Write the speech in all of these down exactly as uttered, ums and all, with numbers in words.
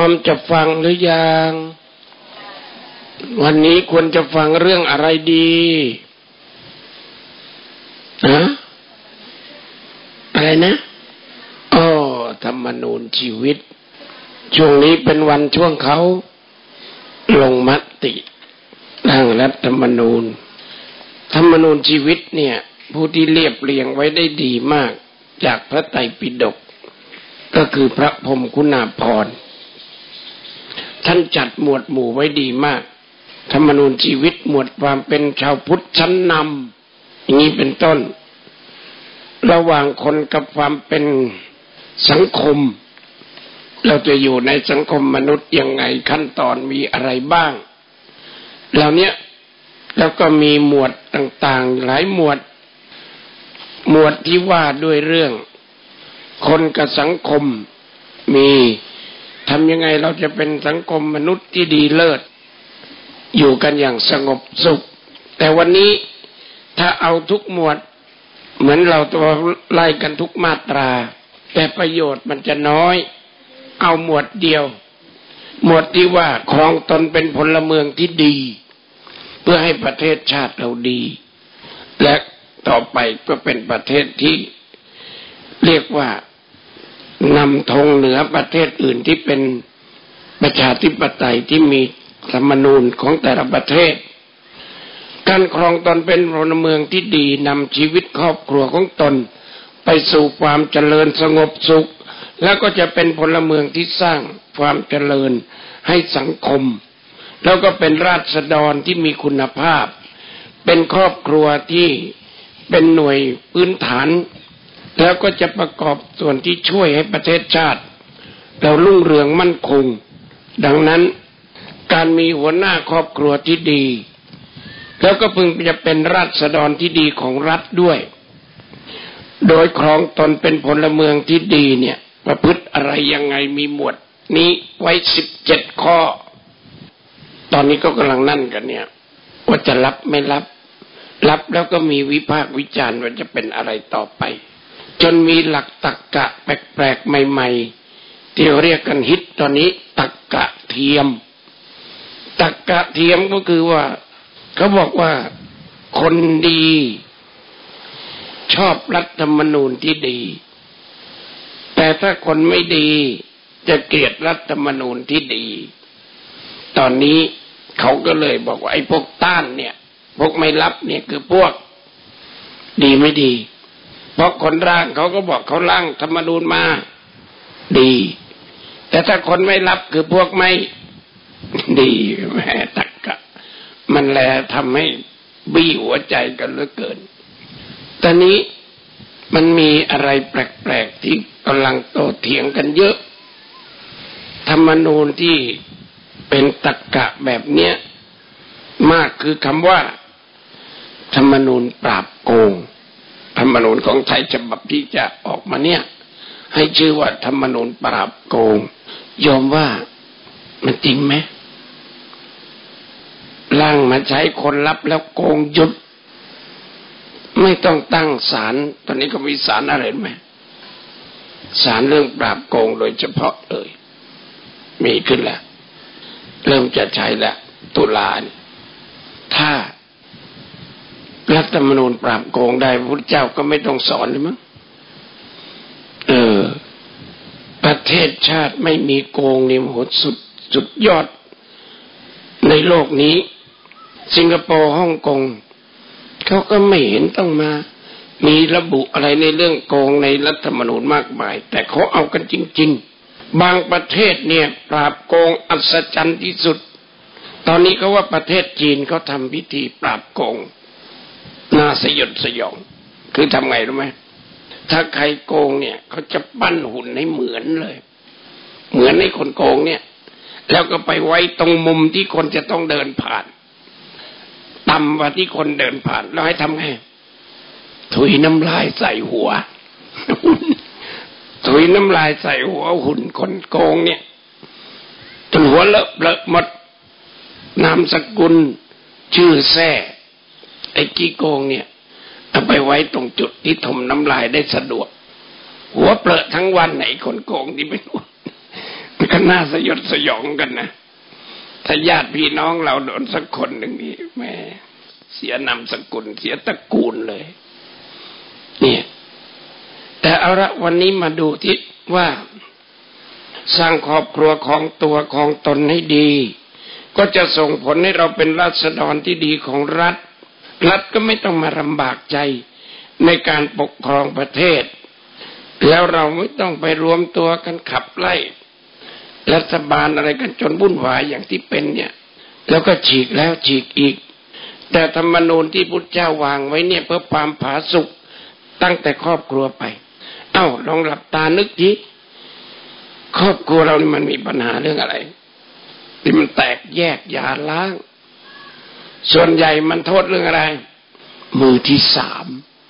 มจะฟังหรือยังวันนี้ควรจะฟังเรื่องอะไรดีฮะอะไรนะอ๋อธรรมนูญชีวิตช่วงนี้เป็นวันช่วงเขาลงมติร่างรัฐธรรมนูญธรรมนูญชีวิตเนี่ยผู้ที่เรียบเรียงไว้ได้ดีมากจากพระไตรปิฎกก็คือพระพรหมคุณาภรณ์ท่านจัดหมวดหมู่ไว้ดีมากธรรมนูญชีวิตหมวดความเป็นชาวพุทธชั้นนำอย่างนี้เป็นต้นระหว่างคนกับความเป็นสังคมเราจะอยู่ในสังคมมนุษย์ยังไงขั้นตอนมีอะไรบ้างเหล่านี้แล้วก็มีหมวดต่างๆหลายหมวดหมวดที่ว่าด้วยเรื่องคนกับสังคมมีทำยังไงเราจะเป็นสังคมมนุษย์ที่ดีเลิศอยู่กันอย่างสงบสุขแต่วันนี้ถ้าเอาทุกหมวดเหมือนเราตัวไล่กันทุกมาตราแต่ประโยชน์มันจะน้อยเอาหมวดเดียวหมวดที่ว่าครองตนเป็นพลเมืองที่ดีเพื่อให้ประเทศชาติเราดีและต่อไปก็เป็นประเทศที่เรียกว่านำธงเหนือประเทศอื่นที่เป็นประชาธิปไตยที่มีธรรมนูญของแต่ละประเทศการครองตนเป็นพลเมืองที่ดีนำชีวิตครอบครัวของตนไปสู่ความเจริญสงบสุขแล้วก็จะเป็นพลเมืองที่สร้างความเจริญให้สังคมแล้วก็เป็นราษฎรที่มีคุณภาพเป็นครอบครัวที่เป็นหน่วยพื้นฐานแล้วก็จะประกอบส่วนที่ช่วยให้ประเทศชาติเรารุ่งเรืองมั่นคงดังนั้นการมีหัวหน้าครอบครัวที่ดีแล้วก็พึงจะเป็นราษฎรที่ดีของรัฐด้วยโดยครองตนเป็นพลเมืองที่ดีเนี่ยประพฤติอะไรยังไงมีหมวดนี้ไว้สิบเจ็ดข้อตอนนี้ก็กำลังนั่นกันเนี่ยว่าจะรับไม่รับรับแล้วก็มีวิพากษ์วิจารณ์ว่าจะเป็นอะไรต่อไปจนมีหลักตรรกะแปลกๆใหม่ๆที่เรียกกันฮิตตอนนี้ตรรกะเทียมตรรกะเทียมก็คือว่าเขาบอกว่าคนดีชอบรัฐธรรมนูญที่ดีแต่ถ้าคนไม่ดีจะเกลียดรัฐธรรมนูญที่ดีตอนนี้เขาก็เลยบอกว่าไอ้พวกต้านเนี่ยพวกไม่รับเนี่ยคือพวกดีไม่ดีเพราะคนร่างเขาก็บอกเขาร่างธรรมนูญมาดีแต่ถ้าคนไม่รับคือพวกไม่ดีแม่ตรรกะมันแลทำให้บี้หัวใจกันเหลือเกินตอนนี้มันมีอะไรแปลกๆที่กำลังโต้เถียงกันเยอะธรรมนูญที่เป็นตรรกะแบบเนี้ยมากคือคำว่าธรรมนูญปราบโกงธรรมนูญของไทยฉบับที่จะออกมาเนี่ยให้ชื่อว่าธรรมนูญปราบโกงยอมว่ามันจริงไหมร่างมาใช้คนรับแล้วโกงหยุดไม่ต้องตั้งศาลตอนนี้ก็มีศาลอะไรไหมศาลเรื่องปราบโกงโดยเฉพาะเลยมีขึ้นแล้วเริ่มจะใช้แล้วตุลาเนี่ยถ้ารัฐธรรมนูญปราบโกงได้พระพุทธเจ้าก็ไม่ต้องสอนเลยมั้งเออประเทศชาติไม่มีโกงนี่โหสุดสุดยอดในโลกนี้สิงคโปร์ฮ่องกงเขาก็ไม่เห็นต้องมามีระบุอะไรในเรื่องโกงในรัฐธรรมนูญมากมายแต่เขาเอากันจริงๆบางประเทศเนี่ยปราบโกงอัศจรรย์ที่สุดตอนนี้เขาว่าประเทศจีนเขาทำพิธีปราบโกงน่าสยดสยองคือทำไงรู้ไหมถ้าใครโกงเนี่ยเขาจะปั้นหุ่นให้เหมือนเลยเหมือนในคนโกงเนี่ยแล้วก็ไปไว้ตรงมุมที่คนจะต้องเดินผ่านต่ำกว่าที่คนเดินผ่านแล้วให้ทำไงถุยน้ำลายใส่หัวถุยน้ำลายใส่หัวหุ่นคนโกงเนี่ยจนหัวเลอะเลอะหมดนามสกุลชื่อแท้ไอ้กี้โกงเนี่ยเอาไปไว้ตรงจุดที่ถมน้ำลายได้สะดวกหัวเปรอะทั้งวันไหนคนโกงที่ไม่รู้ก็น่าสยดสยองกันนะถ้าญาติพี่น้องเราโดนสักคนหนึ่งนี่แม่เสียนามสกุลเสียตระกูลเลยเนี่ยแต่เอาละวันนี้มาดูที่ว่าสร้างครอบครัวของตัวของตนให้ดีก็จะส่งผลให้เราเป็นราษฎรที่ดีของรัฐรัฐก็ไม่ต้องมาลำบากใจในการปกครองประเทศแล้วเราไม่ต้องไปรวมตัวกันขับไล่รัฐบาลอะไรกันจนวุ่นวายอย่างที่เป็นเนี่ยแล้วก็ฉีกแล้วฉีกอีกแต่ธรรมนูญที่พุทธเจ้าวางไว้เนี่ยเพื่อความผาสุกตั้งแต่ครอบครัวไปเอ้าลองหลับตานึกทีครอบครัวเรานี่มันมีปัญหาเรื่องอะไรที่มันแตกแยกหย่าร้างส่วนใหญ่มันโทษเรื่องอะไรมือที่สาม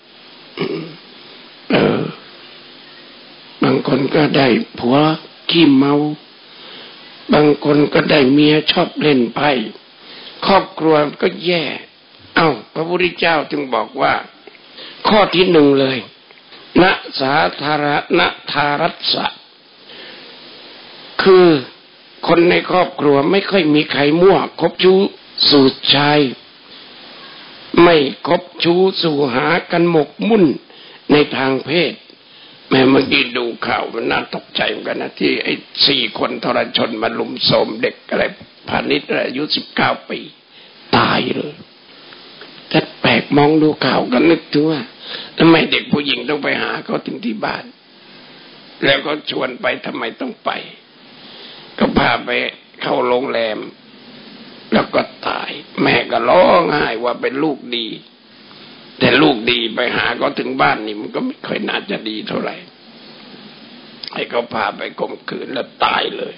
เออบางคนก็ได้ผัวขี้เมาบางคนก็ได้เมียชอบเล่นไพ่ครอบครัวก็แย่เอ้าพระพุทธเจ้าจึงบอกว่าข้อที่หนึ่งเลยณสาธารณทารัสสะคือคนในครอบครัวไม่ค่อยมีใครมั่วคบชู้สู่ชายไม่คบชู้สู่หากันหมกมุ่นในทางเพศแม่เมื่อกี้ดูข่าวมันน่าตกใจเหมือนกันนะที่ไอ้สี่คนทรชนมาลุมโทรมเด็กอะไรพาณิชย์อายุสิบเก้าปีตายเลยแต่แปลกมองดูข่าวก็นึกถึงว่าทำไมเด็กผู้หญิงต้องไปหาเขาถึงที่บ้านแล้วก็ชวนไปทำไมต้องไปก็พาไปเข้าโรงแรมแล้วก็ตายแม่ก็ร้องไห้ว่าเป็นลูกดีแต่ลูกดีไปหาก็ถึงบ้านนี่มันก็ไม่ค่อยน่าจะดีเท่าไหร่ให้เขาพาไปข่มขืนแล้วตายเลย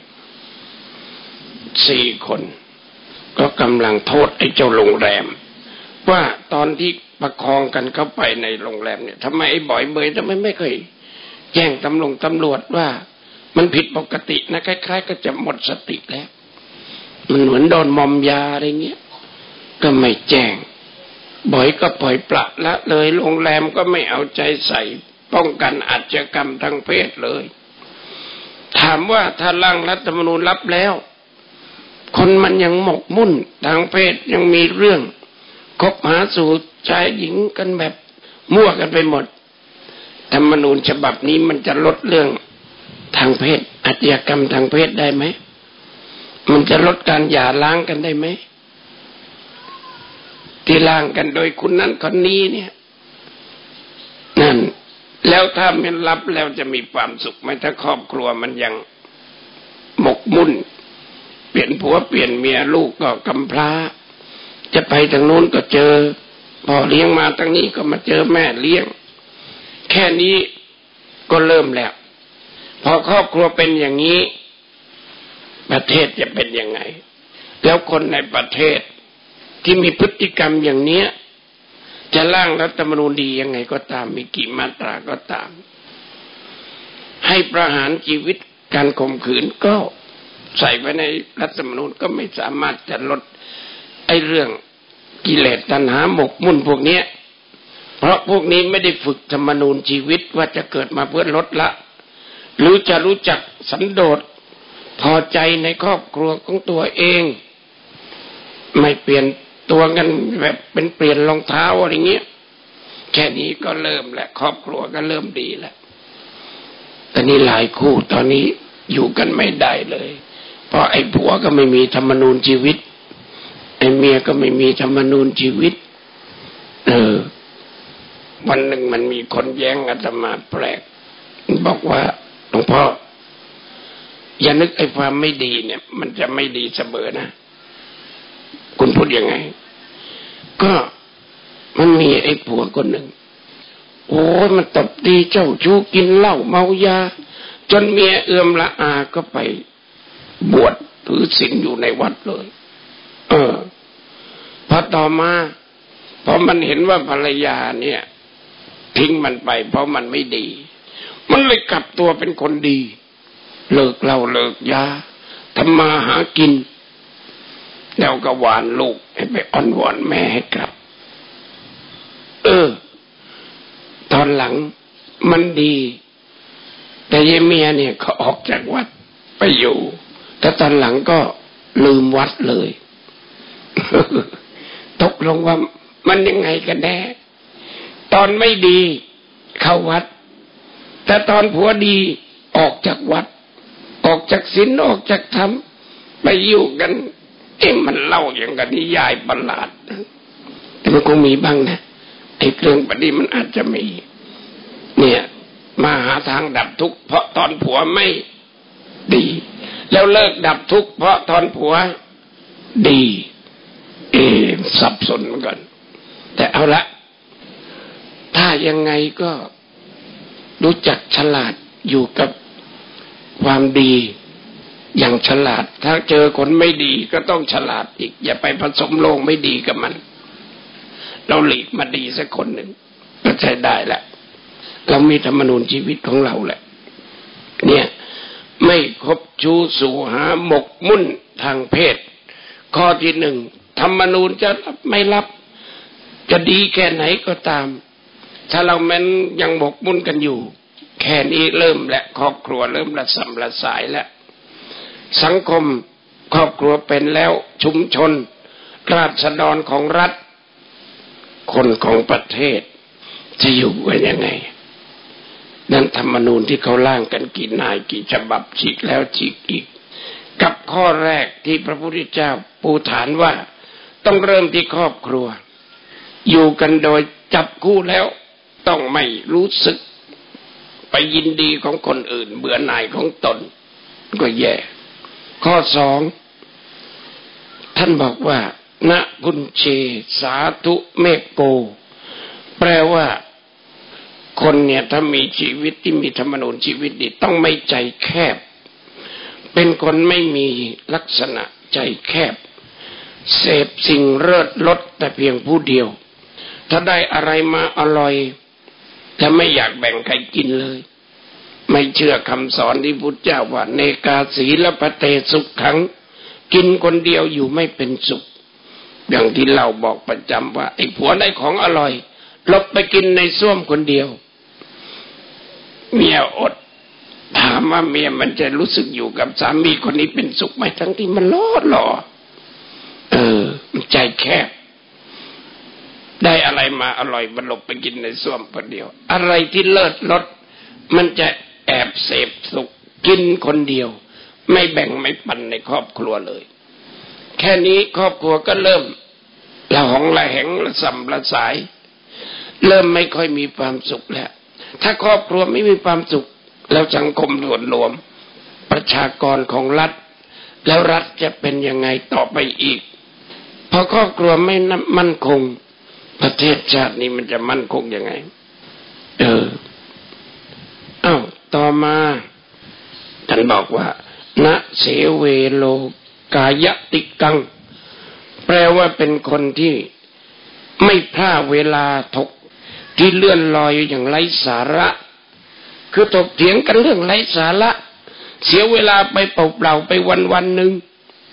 สี่คนก็กำลังโทษไอ้เจ้าโรงแรมว่าตอนที่ประคองกันเข้าไปในโรงแรมเนี่ยทำไมไอ้บ่อยเบยทำไมไม่เคยแจ้งตำรวจตำรวจว่ามันผิดปกตินะคล้ายๆก็จะหมดสติแล้วมันเหมือนโดนมอมยาอะไรเงี้ยก็ไม่แจ้งบ่อยก็ปล่อยปละละเลยโรงแรมก็ไม่เอาใจใส่ป้องกันอาชญากรรมทางเพศเลยถามว่าถ้าร่างรัฐธรรมนูญรับแล้วคนมันยังหมกมุ่นทางเพศยังมีเรื่องคบหาสู่ชายหญิงกันแบบมั่วกันไปหมดธรรมนูญฉบับนี้มันจะลดเรื่องทางเพศอาชญากรรมทางเพศได้ไหมมันจะลดการหย่าร้างกันได้ไหมที่ล้างกันโดยคนนั้นคนนี้เนี่ยนั่นแล้วถ้ามันรับแล้วจะมีความสุขไหมถ้าครอบครัวมันยังหมกมุ่นเปลี่ยนผัวเปลี่ยนเมียลูกก็กำพร้าจะไปทางโน้นก็เจอพ่อเลี้ยงมาทางนี้ก็มาเจอแม่เลี้ยงแค่นี้ก็เริ่มแล้วพอครอบครัวเป็นอย่างนี้ประเทศจะเป็นยังไงแล้วคนในประเทศที่มีพฤติกรรมอย่างเนี้ยจะร่างรัฐธรรมนูญดียังไงก็ตามมีกี่มาตราก็ตามให้ประหารชีวิตการข่มขืนก็ใส่ไว้ในรัฐธรรมนูญก็ไม่สามารถจะลดไอ้เรื่องกิเลสตัณหาหมกมุ่นพวกนี้เพราะพวกนี้ไม่ได้ฝึกธรรมนูญชีวิตว่าจะเกิดมาเพื่อลดละหรือจะรู้จักสันโดษพอใจในครอบครัวของตัวเองไม่เปลี่ยนตัวกันแบบเป็นเปลี่ยนรองเท้าอะไรเงี้ยแค่นี้ก็เริ่มแหละครอบครัวก็เริ่มดีแล้วแต่นี่หลายคู่ตอนนี้อยู่กันไม่ได้เลยเพราะไอ้ผัวก็ไม่มีธรรมนูญชีวิตไอ้เมียก็ไม่มีธรรมนูญชีวิตเออวันหนึ่งมันมีคนแย้งอาตมาแปลกบอกว่าหลวงพ่ออย่านึกไอ้ความไม่ดีเนี่ยมันจะไม่ดีเสมอนะคุณพูดยังไงก็มันมีไอ้ผัวคนหนึ่งโอ้ยมันตบตีเจ้าชู้กินเหล้าเมายาจนเมียเอื้อมละอาก็ไปบวชถือศีลอยู่ในวัดเลยเออพอต่อมาพอมันเห็นว่าภรรยาเนี่ยทิ้งมันไปเพราะมันไม่ดีมันเลยกลับตัวเป็นคนดีเลิกเหล้าเลิกยาทำมาหากินแล้วก็หวานลูกให้ไปอ้อนวอนแม่ให้กลับเออตอนหลังมันดีแต่ยายเมียเนี่ยเขาออกจากวัดไปอยู่แต่ตอนหลังก็ลืมวัดเลย ตกลงว่ามันยังไงกันแน่ตอนไม่ดีเข้าวัดแต่ตอนผัวดีออกจากวัดออกจากศีลออกจากธรรมไปอยู่กันเอ๊ะมันเล่าอย่างกันนิยายประหลาดแต่มันคงมีบ้างนะไอ้เรื่องแบบนี้มันอาจจะมีเนี่ยมาหาทางดับทุกข์เพราะตอนผัวไม่ดีแล้วเลิกดับทุกข์เพราะตอนผัวดีเอสับสนเหมือนกันแต่เอาละถ้ายังไงก็รู้จักฉลาดอยู่กับความดีอย่างฉลาดถ้าเจอคนไม่ดีก็ต้องฉลาดอีกอย่าไปผสมโลงไม่ดีกับมันเราหลีกมาดีสักคนหนึ่งก็ใช้ได้แหละเรามีธรรมนูญชีวิตของเราแหละเนี่ยไม่คบชู้สู่หาหมกมุ่นทางเพศข้อที่หนึ่งธรรมนูญจะรับไม่รับจะดีแค่ไหนก็ตามถ้าเราแม้นยังหมกมุ่นกันอยู่แค่นี้เริ่มและครอบครัวเริ่มระสำระสายแล้วสังคมครอบครัวเป็นแล้วชุมชนราษฎรของรัฐคนของประเทศจะอยู่กันยังไงนั้นธรรมนูญที่เขาร่างกันกี่นายกี่ฉบับฉีกแล้วฉีกอีกกับข้อแรกที่พระพุทธเจ้าปูฐานว่าต้องเริ่มที่ครอบครัวอยู่กันโดยจับคู่แล้วต้องไม่รู้สึกไปยินดีของคนอื่นเบื่อหน่ายของตนก็แย่ข้อสองท่านบอกว่านะพุนเชสาธุเมโกแปลว่าคนเนี่ยถ้ามีชีวิตที่มีธรรมนูญชีวิตดีต้องไม่ใจแคบเป็นคนไม่มีลักษณะใจแคบเสพสิ่งเลิศรสแต่เพียงผู้เดียวถ้าได้อะไรมาอร่อยจะไม่อยากแบ่งใครกินเลยไม่เชื่อคำสอนที่พุทธเจ้าว่าเนกาสีละปะเตสุขขังกินคนเดียวอยู่ไม่เป็นสุขอย่างที่เราบอกประจำว่าไอ้ผัวได้ของอร่อยหลบไปกินในส้วมคนเดียวเมียอดถามว่าเมียมันจะรู้สึกอยู่กับสามีคนนี้เป็นสุขไหมทั้งที่มันล้อหล่อเออมันใจแคบได้อะไรมาอร่อยมันหลบไปกินในส้วมคนเดียวอะไรที่เลิศรสมันจะแอบเสพสุขกินคนเดียวไม่แบ่งไม่ปันในครอบครัวเลยแค่นี้ครอบครัวก็เริ่มละหองละแหงละส่ำละสายเริ่มไม่ค่อยมีความสุขแล้วถ้าครอบครัวไม่มีความสุขแล้วสังคมส่วนรวมประชากรของรัฐแล้วรัฐจะเป็นยังไงต่อไปอีกพอครอบครัวไม่มั่นคงประเทศชาตินี้มันจะมั่นคงยังไงเอออ้าวต่อมาท่านบอกว่านะเสเวโลกายติกังแปลว่าเป็นคนที่ไม่พลาดเวลาถกที่เลื่อนลอยอย่างไร้สาระคือถกเถียงกันเรื่องไร้สาระเสียเวลาไปเปล่าๆไปวันๆนึง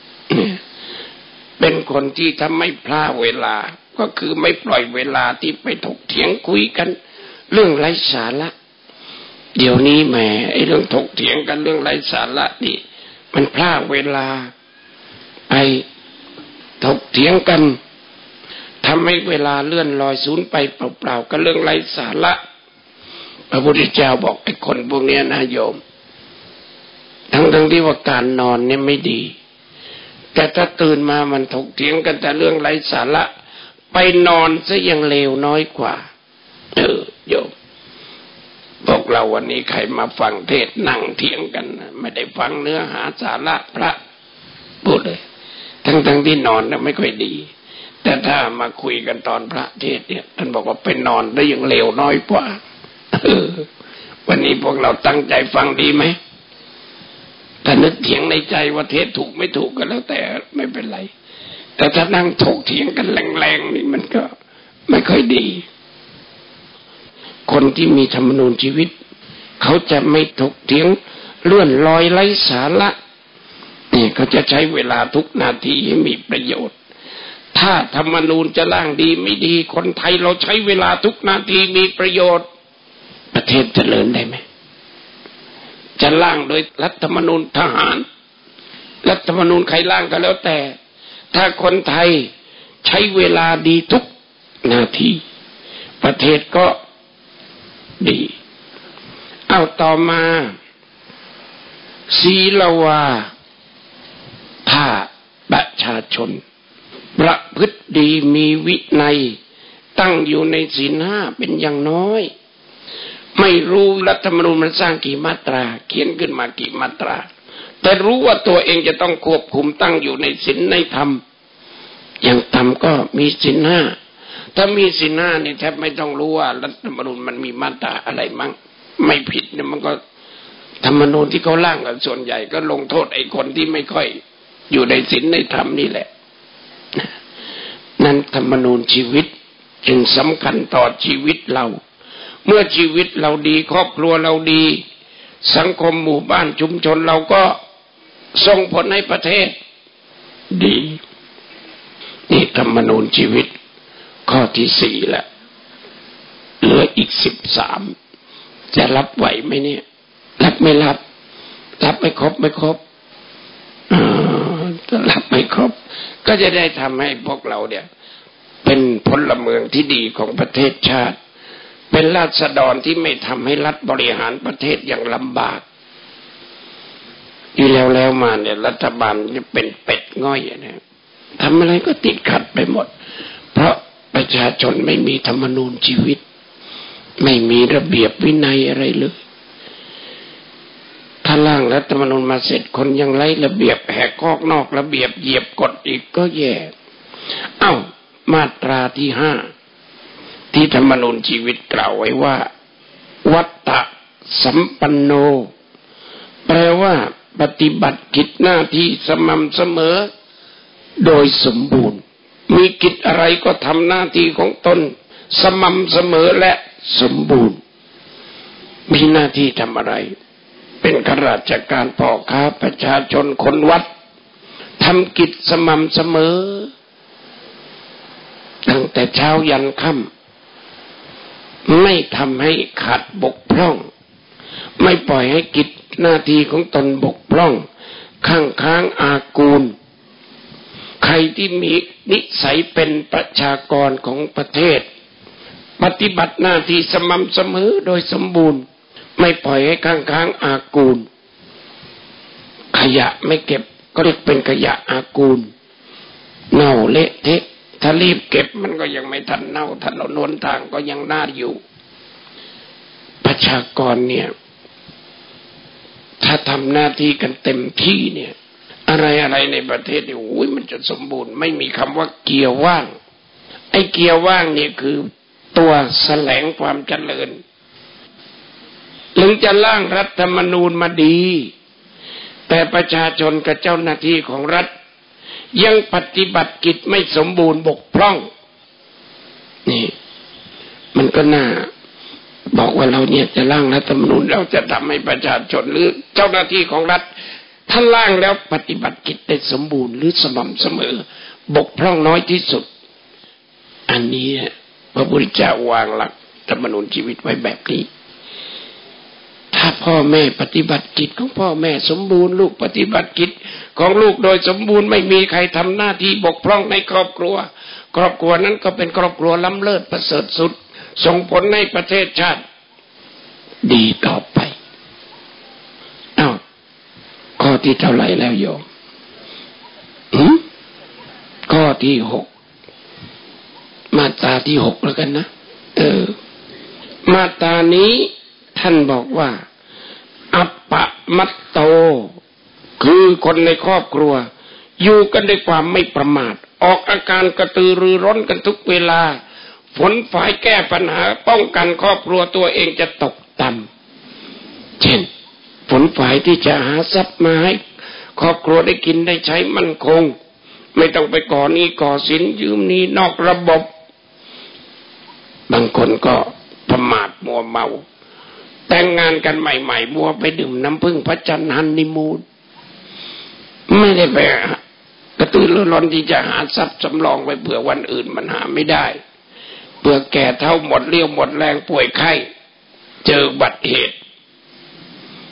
เป็นคนที่ถ้าไม่พลาดเวลาก็คือไม่ปล่อยเวลาที่ไปถกเถียงคุยกันเรื่องไร้สาระเดี๋ยวนี้แหมไอ้เรื่องถกเถียงกันเรื่องไร้สาระนี่มันพลาดเวลาไอ้ถกเถียงกันทำให้เวลาเลื่อนลอยสูญไปเปล่าๆกับเรื่องไร้สาระพระพุทธเจ้าบอกไอ้คนพวกนี้นะโยมทั้งๆที่ว่าการนอนเนี่ยไม่ดีแต่ถ้าตื่นมามันถกเถียงกันแต่เรื่องไร้สาระไปนอนซะยังเลวน้อยกว่าเออโยมพวกเราวันนี้ใครมาฟังเทศนั่งเถียงกันไม่ได้ฟังเนื้อหาสาระพระพูดเลยทั้งๆที่นอนเนี่ยไม่ค่อยดีแต่ถ้ามาคุยกันตอนพระเทศเนี่ยท่านบอกว่าไปนอนได้ยังเลวน้อยกว่าเออวันนี้พวกเราตั้งใจฟังดีไหมถ้านึกเถียงในใจว่าเทศถูกไม่ถูกก็แล้วแต่ไม่เป็นไรแต่ถ้านั่งถกเถียงกันแรงๆนี่มันก็ไม่ค่อยดีคนที่มีธรรมนูญชีวิตเขาจะไม่ถกเถียงเลื่อนลอยไร้สาระนี่เขาจะใช้เวลาทุกนาทีให้มีประโยชน์ถ้าธรรมนูญจะร่างดีไม่ดีคนไทยเราใช้เวลาทุกนาทีมีประโยชน์ประเทศเจริญได้ไหมจะร่างโดยรัฐธรรมนูญทหารรัฐธรรมนูญใครร่างก็แล้วแต่ถ้าคนไทยใช้เวลาดีทุกนาทีประเทศก็ดีเอาต่อมาศีลวาถ้าประชาชนประพฤติดีมีวินัยตั้งอยู่ในศีลห้าเป็นอย่างน้อยไม่รู้รัฐธรรมนูญมันสร้างกี่มาตราเขียนขึ้นมากี่มาตราแต่รู้ว่าตัวเองจะต้องควบคุมตั้งอยู่ในศีลในธรรมอย่างต่ำก็มีศีลห้าถ้ามีศีลห้านี่แทบไม่ต้องรู้ว่ารัฐธรรมนูญมันมีมาตราอะไรมั่งไม่ผิดเนี่ยมันก็ธรรมนูญที่เขาร่างกันส่วนใหญ่ก็ลงโทษไอ้คนที่ไม่ค่อยอยู่ในศีลในธรรมนี่แหละนั่นธรรมนูญชีวิตจึงสำคัญต่อชีวิตเราเมื่อชีวิตเราดีครอบครัวเราดีสังคมหมู่บ้านชุมชนเราก็ส่งผลให้ประเทศดีนี่ธรรมนูญชีวิตข้อที่สี่แล้วเหลืออีกสิบสามจะรับไหวไหมเนี่ยรับไม่รับรับไม่ครบไม่ครบถ้ารับไม่ครบก็จะได้ทำให้พวกเราเนี่ยเป็นพลเมืองที่ดีของประเทศชาติเป็นราษฎรที่ไม่ทำให้รัฐบริหารประเทศอย่างลำบากอยู่แล้วแล้วมาเนี่ยรัฐบาลจะเป็นเป็ดง่อยนะทำอะไรก็ติดขัดไปหมดเพราะประชาชนไม่มีธรรมนูญชีวิตไม่มีระเบียบวินัยอะไรเลยถ้าร่างรัฐธรรมนูญมาเสร็จคนยังไร้ระเบียบแหกข้อนอกระเบียบเหยียบกฎอีกก็แย่เอ้ามาตราที่ห้าที่ธรรมนูญชีวิตกล่าวไว้ว่าวัตตะสัมปันโนแปลว่าปฏิบัติกิจหน้าที่สม่ำเสมอโดยสมบูรณ์มีกิจอะไรก็ทำหน้าที่ของตนสม่ำเสมอและสมบูรณ์มีหน้าที่ทำอะไรเป็นข้าราชการพ่อค้าประชาชนคนวัดทำกิจสม่ำเสมอตั้งแต่เช้ายันค่ำไม่ทำให้ขาดบกพร่องไม่ปล่อยให้กิจหน้าที่ของตนบกพร่องข้างค้างอากูลใครที่มีนิสัยเป็นประชากรของประเทศปฏิบัติหน้าที่สม่ำเสมอโดยสมบูรณ์ไม่ปล่อยให้ข้างค้างอากูลขยะไม่เก็บก็เรียกเป็นขยะอากูลเน่าเละเทะถ้ารีบเก็บมันก็ยังไม่ทันเน่าถนนหนทางก็ยังน่าอยู่ประชากรเนี่ยถ้าทำหน้าที่กันเต็มที่เนี่ยอะไรอะไรในประเทศนี่โอ้ยมันจะสมบูรณ์ไม่มีคำว่าเกียร์ว่างไอ้เกียร์ว่างเนี่ยคือตัวแสลงความเจริญถึงจะร่างรัฐธรรมนูญมาดีแต่ประชาชนกับเจ้าหน้าที่ของรัฐยังปฏิบัติกิจไม่สมบูรณ์บกพร่องนี่มันก็น่าบอกว่าเราเนี่ยจะร่างรัฐธรรมนูญเราจะทำให้ประชาชนหรือเจ้าหน้าที่ของรัฐท่านร่างแล้วปฏิบัติกิจได้สมบูรณ์หรือสม่ำเสมอบกพร่องน้อยที่สุดอันนี้พระพุทธเจ้าวางหลักธรรมนูญชีวิตไว้แบบนี้ถ้าพ่อแม่ปฏิบัติกิจของพ่อแม่สมบูรณ์ลูกปฏิบัติกิจของลูกโดยสมบูรณ์ไม่มีใครทำหน้าที่บกพร่องในครอบครัวครอบครัวนั้นก็เป็นครอบครัวล้ำเลิศประเสริฐสุดส่งผลให้ประเทศชาติดีต่อไปอ้าวข้อที่เท่าไหร่แล้วโยมหืมข้อที่หกมาตราที่หกแล้วกันนะเออมาตรานี้ท่านบอกว่าอัปปมัตโตคือคนในครอบครัวอยู่กันด้วยความไม่ประมาทออกอาการกระตือรือร้นกันทุกเวลาฝนฝ่ายแก้ปัญหาป้องกันครอบครัวตัวเองจะตกต่ำเช่นฝนฝ่ายที่จะหาทรัพย์มาให้ครอบครัวได้กินได้ใช้มั่นคงไม่ต้องไปก่อหนี้ก่อสินยืมหนี้นอกระบบบางคนก็ประมาทมัวเมาแต่งงานกันใหม่ๆมัวไปดื่มน้ำผึ้งพระจันทร์ฮันนีมูนไม่ได้ไปกระตือรือร้นที่จะหาทรัพย์สำรองไว้เผื่อวันอื่นมันหาไม่ได้เผื่อแก่เท่าหมดเรี่ยวหมดแรงป่วยไข้เจออุบัติเหตุ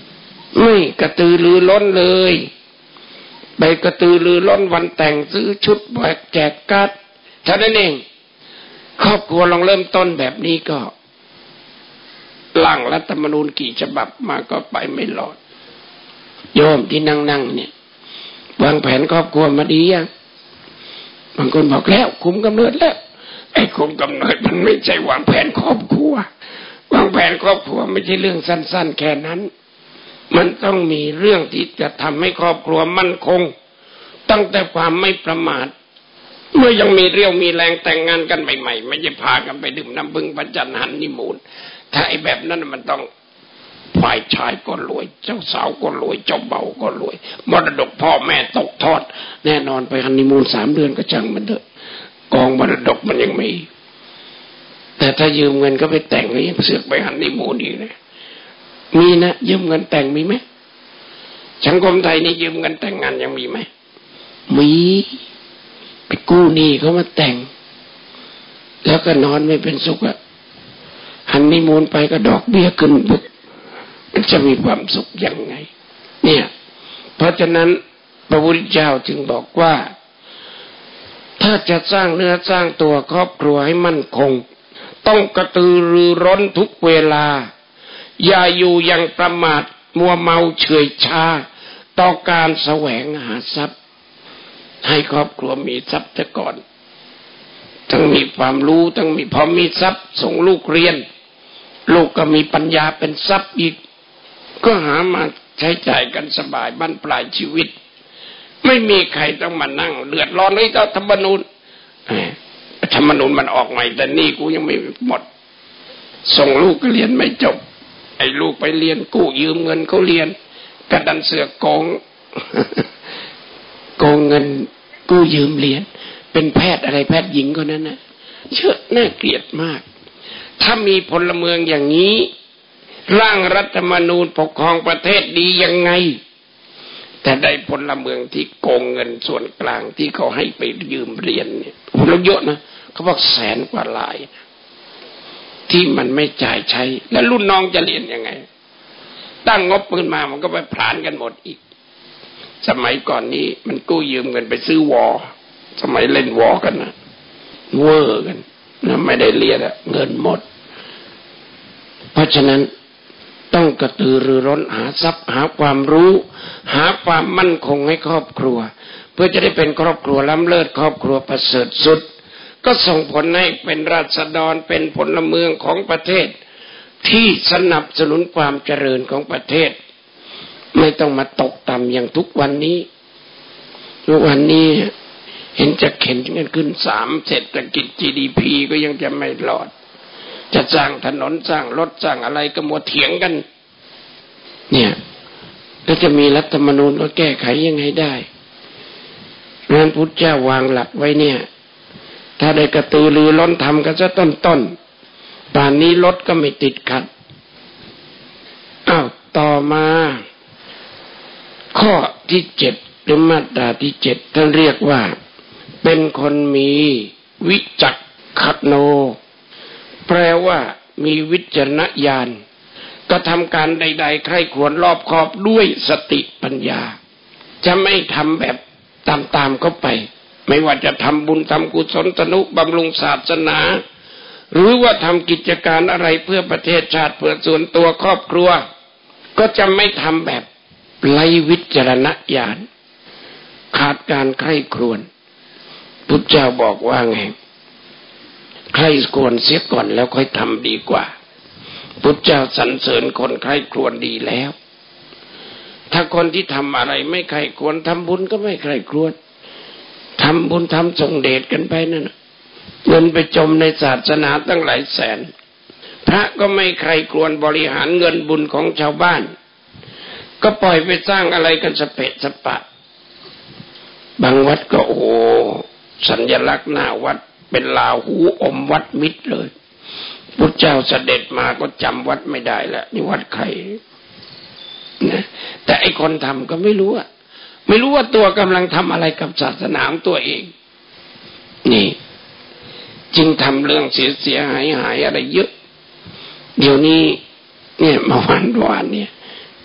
ไม่กระตือรือร้นเลยไปกระตือรือร้นวันแต่งซื้อชุดแบกแจกการ์ดเท่านั้นเองครอบครัวลองเริ่มต้นแบบนี้ก็ร่างรัฐธรรมนูญกี่ฉบับมาก็ไปไม่รอดโยมที่นั่งๆเนี่ยวางแผนครอบครัวมาดียังบางคนบอกแล้วคุมกำเนิดแล้วไอ้คุมกำเนิดมันไม่ใช่วางแผนครอบครัววางแผนครอบครัวไม่ใช่เรื่องสั้นๆแค่นั้นมันต้องมีเรื่องที่จะทำให้ครอบครัวมั่นคงตั้งแต่ความไม่ประมาทเมื่อยังมีเรี่ยวมีแรงแต่งงานกันใหม่ๆไม่ใช่พากันไปดื่มน้ำพึ่งพระจันทร์ฮันนีมูนถ้าไอ้แบบนั้นมันต้องฝ่ายชายก็รวยเจ้าสาวก็รวยเจ้าเบ่าก็รวยมรดกพ่อแม่ตกทอดแน่นอนไปฮันนีมูนสามเดือนก็ช่างมันเถอะกองมรดกมันยังมีแต่ถ้ายืมเงินก็ไปแต่งแล้วยังเสือกไปฮันนีมูนอีกนะมีนะยืมเงินแต่งมีไหมสังคมไทยนี่ยืมเงินแต่งงานยังมีไหมมีไปกู้หนี้เขามาแต่งแล้วก็นอนไม่เป็นสุขอะฮันนีมูนไปก็ดอกเบี้ยขึ้นปุ๊บมันจะมีความสุขยังไงเนี่ยเพราะฉะนั้นพระพุทธเจ้าจึงบอกว่าถ้าจะสร้างเนื้อสร้างตัวครอบครัวให้มั่นคงต้องกระตือรือร้นทุกเวลาอย่าอยู่อย่างประมาทมัวเมาเฉยชาต่อการแสวงหาทรัพย์ให้ครอบครัวมีทรัพย์แต่ก่อนต้องมีความรู้ต้องมีพอมีทรัพย์ส่งลูกเรียนลูกก็มีปัญญาเป็นทรัพย์อีกก็หามาใช้จ่ายกันสบายบั้นปลายชีวิตไม่มีใครต้องมานั่งเดือดร้อนเลยเจ้าธรรมนูญธรรมนูญมันออกใหม่แต่นี่กูยังไม่หมดส่งลูกก็เรียนไม่จบไอ้ลูกไปเรียนกู้ยืมเงินเขาเรียนกระดันเสือกโกง โกงเงินกู้ยืมเรียนเป็นแพทย์อะไรแพทย์หญิงคนนั้นนะเชื่อน่าเกลียดมากถ้ามีพลเมืองอย่างนี้ร่างรัฐธรรมนูญปกครองประเทศดียังไงแต่ได้พลเมืองที่โกงเงินส่วนกลางที่เขาให้ไปยืมเรียนเนี่ยโอ้โหเยอะนะเขาบอกแสนกว่าลายที่มันไม่จ่ายใช้แล้วรุ่นน้องจะเรียนยังไงตั้งงบปืนมามันก็ไปผลาญกันหมดอีกสมัยก่อนนี้มันกู้ยืมเงินไปซื้อวอสมัยเล่นวอกันนะเวอร์กันนะไม่ได้เรียนอะเงินหมดเพราะฉะนั้นต้องกระตือรือร้นหาทรัพย์หาความรู้หาความมั่นคงให้ครอบครัวเพื่อจะได้เป็นครอบครัวล้ำเลิศครอบครัวประเสริฐสุดก็ส่งผลให้เป็นราษฎรเป็นพลเมืองของประเทศที่สนับสนุนความเจริญของประเทศไม่ต้องมาตกต่ำอย่างทุกวันนี้ทุกวันนี้เห็นจะเข็นกันขึ้นสามเศรษฐกิจ จี ดี พี ก็ยังจะไม่รอดจะสร้างถนนสร้างรถสร้างอะไรก็มัวเถียงกันเนี่ยแล้วจะมีรัฐธรรมนูญก็แก้ไขยังไงได้เพราะฉะนั้นพุทธเจ้าวางหลักไว้เนี่ยถ้าได้กระตือรือร้นทำกันซะต้นๆป่านนี้รถก็ไม่ติดขัดอ้าวต่อมาข้อที่เจ็ดหรือมาตราที่เจ็ดท่านเรียกว่าเป็นคนมีวิจักขโนแปลว่ามีวิจารณญาณกระทำการใดๆใคร่ครวญรอบคอบด้วยสติปัญญาจะไม่ทำแบบตามๆเข้าไปไม่ว่าจะทำบุญทำกุศลทนุบำรุงศาสนาหรือว่าทำกิจการอะไรเพื่อประเทศชาติเพื่อส่วนตัวครอบครัวก็จะไม่ทำแบบไร้วิจารณญาณขาดการใคร่ครวญพุทธเจ้าบอกว่าไงใคร่ครวญเสียก่อนแล้วค่อยทำดีกว่าพุทธเจ้าสรรเสริญคนใคร่ครวญดีแล้วถ้าคนที่ทำอะไรไม่ใคร่ครวญทำบุญก็ไม่ใคร่ครวญทำบุญทำส่งเดชกันไปนั่นนะเงินไปจมในศาสนาตั้งหลายแสนพระก็ไม่ใคร่ครวญบริหารเงินบุญของชาวบ้านก็ปล่อยไปสร้างอะไรกันสเปะสปะบางวัดก็โอ้สัญลักษณ์หน้าวัดเป็นลาหูอมวัดมิตรเลยพุทธเจ้าเสด็จมาก็จำวัดไม่ได้แล้วนี่วัดใครนะแต่ไอ้คนทำก็ไม่รู้อะไม่รู้ว่าตัวกำลังทำอะไรกับศาสนาของตัวเองนี่จึงทำเรื่องเสียเสียหายหายอะไรเยอะเดี๋ยวนี้เนี่ยมาวันวานเนี่ย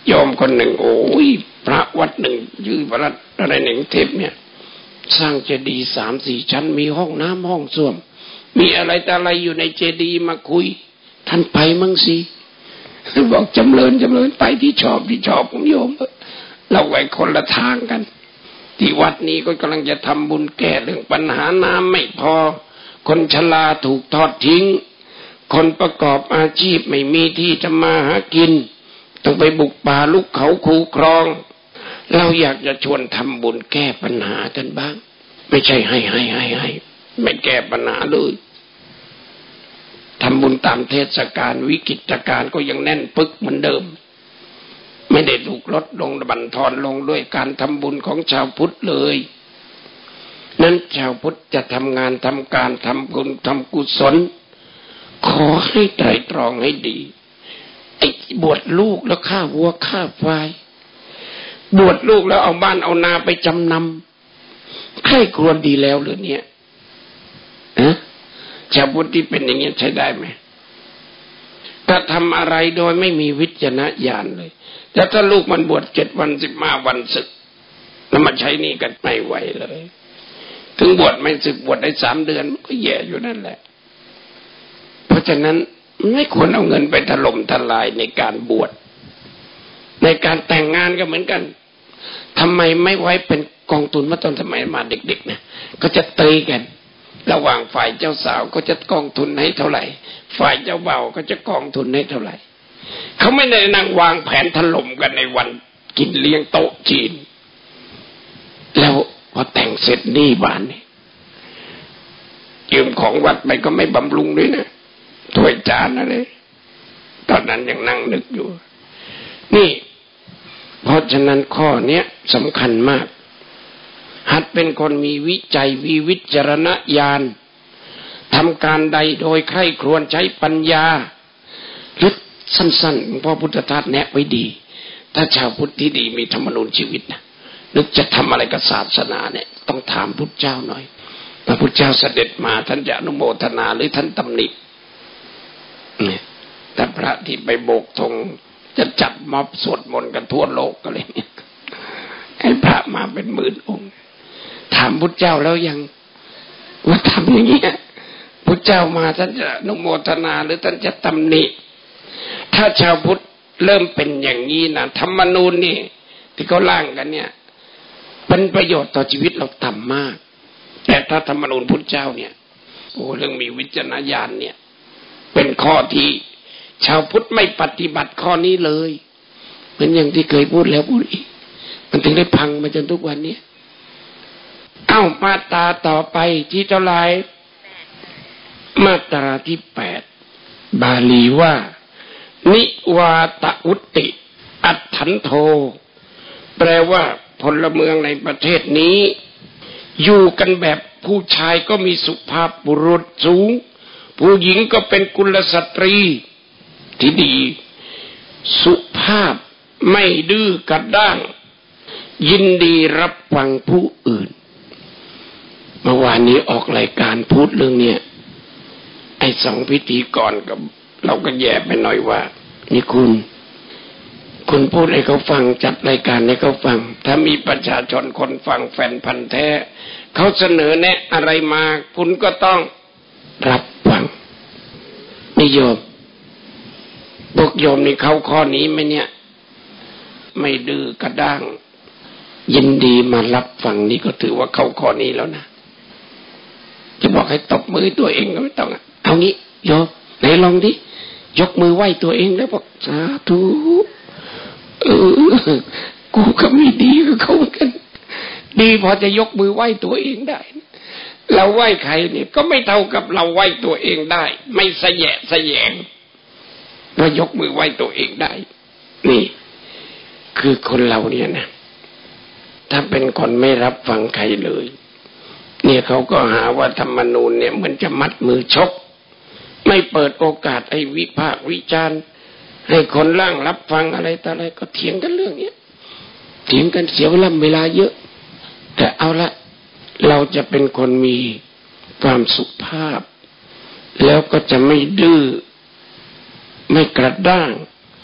โยมคนหนึ่งโอ้ยพระวัดหนึ่งยืนพระอะไรหนึ่งเทพเนี่ยสร้างเจดีย์สามสี่ชั้นมีห้องน้ำห้องส้วมมีอะไรแต่อะไรอยู่ในเจดีย์มาคุยท่านไปมั่งสิบอกจำเริญจำเริญไปที่ชอบที่ชอบของโยมเราไว้คนละทางกันที่วัดนี้ก็กำลังจะทำบุญแก้เรื่องปัญหาน้ำไม่พอคนชราถูกทอดทิ้งคนประกอบอาชีพไม่มีที่จะมาหากินต้องไปบุกป่าลุกเขาคูครองเราอยากจะชวนทำบุญแก้ปัญหากันบ้างไม่ใช่ให้ให้ให้ให้ไม่แก้ปัญหาเลยทำบุญตามเทศกาลวิกฤตการณ์ก็ยังแน่นปึกเหมือนเดิมไม่ได้ถูกลดลงบั่นทอนลงด้วยการทำบุญของชาวพุทธเลยนั้นชาวพุทธจะทำงานทำการทำบุญทำกุศลขอให้ไตร่ตรองให้ดีไอ้บวชลูกแล้วฆ่าวัวฆ่าควายบวชลูกแล้วเอาบ้านเอานาไปจำนำใครควรดีแล้วหรือเนี่ยฮะชาวพุทธที่เป็นอย่างนี้ใช้ได้ไหมถ้าทำอะไรโดยไม่มีวิจารณญาณเลยแต่ถ้าลูกมันบวชเจ็ดวันสิบห้าวันศึกแล้วมาใช้นี่กันไม่ไหวเลยถึงบวชไม่ศึกบวชได้สามเดือนมันก็แย่อยู่นั่นแหละเพราะฉะนั้นไม่ควรเอาเงินไปถล่มทลายในการบวชในการแต่งงานก็เหมือนกันทำไมไม่ไว้เป็นกองทุนเมื่อตอนสมัยมาเด็กๆนะก็จะตีกันระหว่างฝ่ายเจ้าสาวก็จะกองทุนให้เท่าไหร่ฝ่ายเจ้าบ่าวก็จะกองทุนให้เท่าไหร่เขาไม่ได้นั่งวางแผนถล่มกันในวันกินเลี้ยงโต๊ะจีนแล้วพอแต่งเสร็จนี่บ้านนี่ยืมของวัดไปก็ไม่บำรุงด้วยนะถ้วยจานอะไรตอนนั้นยังนั่งนึกอยู่นี่เพราะฉะนั้นข้อเนี้ยสำคัญมากหัดเป็นคนมีวิจัยมีวิจารณญาณทำการใดโดยใคร่ครวญใช้ปัญญาหรือสั้นๆพระพุทธทาสแนะไว้ดีถ้าชาวพุทธที่ดีมีธรรมนูญชีวิตนะนึกจะทำอะไรกับศาสนาเนี่ยต้องถามพุทธเจ้าหน่อยพระพุทธเจ้าเสด็จมาท่านจะอนุโมทนาหรือท่านตำหนิเนี่ยแต่พระที่ไปโบกธงจะจัดม็อบสวดมนต์กันทั่วโลกอะไรเนี่ยให้พระมาเป็นหมื่นองค์ถามพุทธเจ้าแล้วยังว่าทำอย่างเงี้ยพุทธเจ้ามาท่านจะอนุโมทนาหรือท่านจะตำหนิถ้าชาวพุทธเริ่มเป็นอย่างนี้นะธรรมนูญนี่ที่เขาร่างกันเนี่ยเป็นประโยชน์ต่อชีวิตเราต่ำมากแต่ถ้าธรรมนูญพุทธเจ้าเนี่ยโอ้เรื่องมีวิจารณญาณเนี่ยเป็นข้อที่ชาวพุทธไม่ปฏิบัติข้อนี้เลยเหมือนอย่างที่เคยพูดแล้วพูดอีกมันถึงได้พังมาจนทุกวันนี้เอ้ามาตราต่อไปที่เท่าไหร่มาตราที่แปดบาลีว่านิวาตอุตติอัฏฐันโทแปลว่าพลเมืองในประเทศนี้อยู่กันแบบผู้ชายก็มีสุภาพบุรุษสูงผู้หญิงก็เป็นกุลสตรีที่ดีสุภาพไม่ดื้อกระด้างยินดีรับฟังผู้อื่นเมื่อวานนี้ออกรายการพูดเรื่องเนี้ยไอ้สองพิธีกรกับเราก็แย่ไปหน่อยว่านี่คุณคุณพูดให้เขาฟังจัดรายการให้เขาฟังถ้ามีประชาชนคนฟังแฟนพันธุ์แท้เขาเสนอแนะอะไรมาคุณก็ต้องรับฟังนิยมพวกโยมนี่เข้าข้อนี้ไหมเนี่ยไม่ดื้อกระด้างยินดีมารับฟังนี่ก็ถือว่าเข้าข้อนี้แล้วนะจะบอกให้ตบมือตัวเองก็ไม่ต้องเอางี้โยมไหนลองดิยกมือไหว้ตัวเองแล้วบอกสาธุเออกูก็ไม่ดีกับเขาเหมือนกันดีพอจะยกมือไหว้ตัวเองได้เราไหว้ใครเนี่ยก็ไม่เท่ากับเราไหว้ตัวเองได้ไม่สะแยะสะแยงว่ายกมือไหว้ตัวเองได้นี่คือคนเราเนี่ยนะถ้าเป็นคนไม่รับฟังใครเลยเนี่ยเขาก็หาว่าธรรมนูญเนี่ยเหมือนจะมัดมือชกไม่เปิดโอกาสให้วิพากษ์วิจารณ์ให้คนล่างรับฟังอะไรต่ออะไรก็เถียงกันเรื่องนี้เถียงกันเสียเวลาเวลาเยอะแต่เอาละเราจะเป็นคนมีความสุภาพแล้วก็จะไม่ดื้อไม่กระด้าง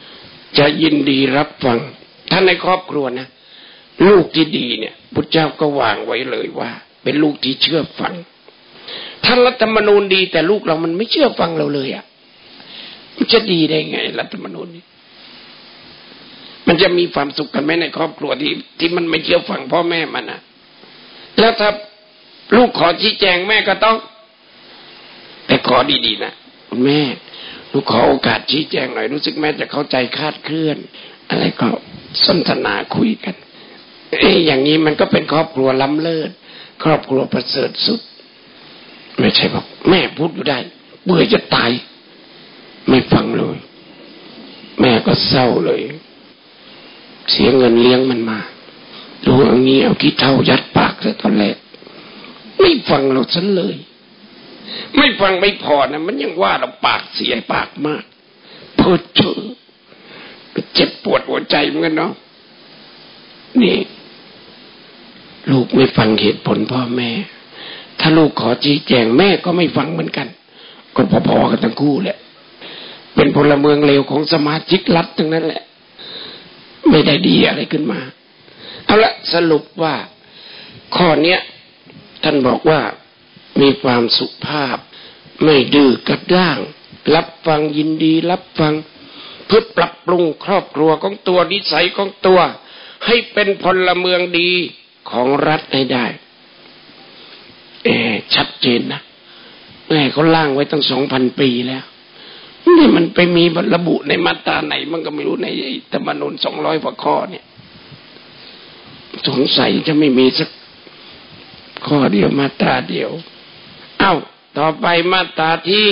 จะยินดีรับฟังถ้าในครอบครัวนะลูกที่ดีเนี่ยพุทธเจ้าก็วางไว้เลยว่าเป็นลูกที่เชื่อฟังถ้ารัฐธรรมนูญดีแต่ลูกเรามันไม่เชื่อฟังเราเลยอ่ะมันจะดีได้ไงรัฐธรรมนูญนี้มันจะมีความสุขกันไหมในครอบครัวที่ที่มันไม่เชื่อฟังพ่อแม่มันนะแล้วถ้าลูกขอชี้แจงแม่ก็ต้องแต่ขอดีๆนะคุณแม่ลูกขอโอกาสชี้แจงหน่อยรู้สึกแม่จะเข้าใจคลาดเคลื่อนอะไรก็สนทนาคุยกันเอ้ยอย่างนี้มันก็เป็นครอบครัวล้ำเลิศครอบครัวประเสริฐสุดไม่ใช่บอกแม่พูดอยู่ได้เบื่อจะตายไม่ฟังเลยแม่ก็เศร้าเลยเสียเงินเลี้ยงมันมาดูอย่างนี้เอาขี้เถ้ายัดปากเลยตอนแรกไม่ฟังเราซะเลยไม่ฟังไม่พอนะมันยังว่าเราปากเสียปากมากเพ้อเจ้อเจ็บปวดหัวใจเหมือนกันเนาะนี่ลูกไม่ฟังเหตุผลพ่อแม่ถ้าลูกขอชี้แจงแม่ก็ไม่ฟังเหมือนกันก็พอๆกันทั้งคู่แหละเป็นพลเมืองเลวของสมาชิกรัฐทั้งนั้นแหละไม่ได้ดีอะไรขึ้นมาเอาละสรุปว่าข้อเนี้ยท่านบอกว่ามีความสุภาพไม่ดื้อกระด้างรับฟังยินดีรับฟังเพื่อปรับปรุงครอบครัวของตัวนิสัยของตัวให้เป็นพลเมืองดีของรัฐให้ได้เออชัดเจนนะแม่เขาล่างไว้ตั้งสองพันปีแล้วนี่มันไปมีระบุในมาตราไหนมันก็ไม่รู้ในธรรมนูญสองร้อยกว่าข้อเนี่ยสงสัยจะไม่มีสักข้อเดียวมาตราเดียวเอ้าต่อไปมาตราที่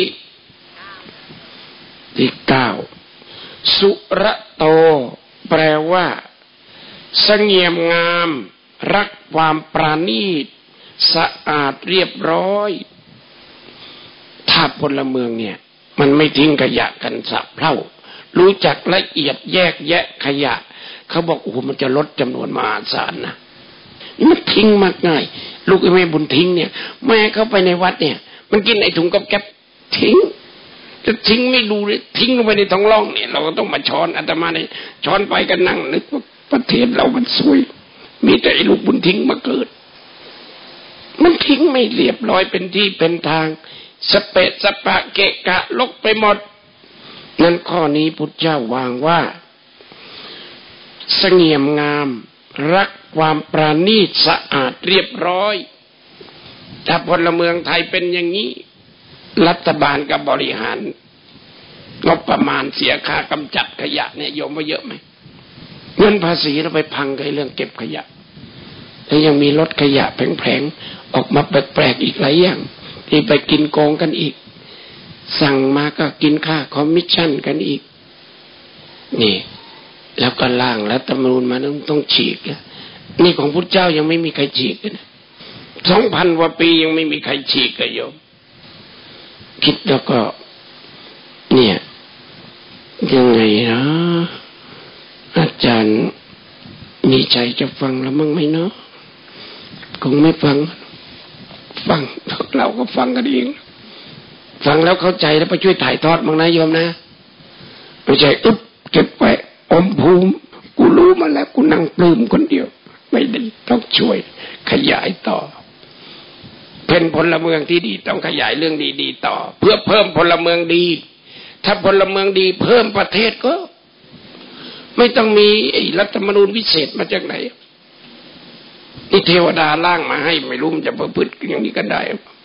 ที่เก้าสุระโตแปลว่าเสงี่ยมงามรักความปราณีตสะอาดเรียบร้อยถ้าพลเมืองเนี่ยมันไม่ทิ้งขยะกันสะเพร่ารู้จักละเอียดแยกแยะขยะเขาบอกโอ้โหมันจะลดจำนวนมหาศาลนะนี่มันทิ้งมากง่ายลูกไอ้แม่บุญทิ้งเนี่ยแม่เข้าไปในวัดเนี่ยมันกินไอ้ถุงกับแก๊บทิ้งจะทิ้งไม่ดูเลยทิ้งลงไปในท้องร่องเนี่ยเราก็ต้องมาช้อนอาตมาเนี่ยช้อนไปกันนั่งนึกว่าประเทศเรามันสวยมีแต่ไอ้ลูกบุญทิ้งมาเกิดมันทิ้งไม่เรียบร้อยเป็นที่เป็นทางสเปะสปะเกะกะลกไปหมดนั่นข้อนี้พุทธเจ้าวางว่าเสงี่ยมงามรักความปราณีตสะอาดเรียบร้อยถ้าพลเมืองไทยเป็นอย่างนี้รัฐบาลก็บริหารงบประมาณเสียค่ากำจัดขยะเนี่ยโยมว่าเยอะไหมเงินภาษีเราไปพังกับเรื่องเก็บขยะแล้วยังมีรถขยะแผงๆออกมาแปลกๆอีกหลายอย่างที่ไปกินโกงกันอีกสั่งมาก็กินค่าคอมมิชชั่นกันอีกนี่แล้วก็ล่างรัฐธรรมนูญมาต้องต้องฉีกแล้วนี่ของพุทธเจ้ายังไม่มีใครฉีกเลยนะสองพันกว่าปียังไม่มีใครฉีกเลยโยมคิดแล้วก็เนี่ยยังไงนะอาจารย์มีใจจะฟังแล้วมั้งไหมเนาะคงไม่ฟังฟังเราก็ฟังกันเองฟังแล้วเข้าใจแล้วไปช่วยถ่ายทอดบ้างนะโยมนะไม่ใช่อึ๊บเก็บไว้อมภูมิกูรู้มาแล้วกูนั่งปลื้มคนเดียวไม่ได้ต้องช่วยขยายต่อเป็นพลเมืองที่ดีต้องขยายเรื่องดีๆต่อเพื่อเพิ่มพลเมืองดีถ้าพลเมืองดีเพิ่มประเทศก็ไม่ต้องมีรัฐธรรมนูญพิเศษมาจากไหนนี่เทวดาล่างมาให้ไม่รู้มันจะประพฤติอย่างนี้กันได้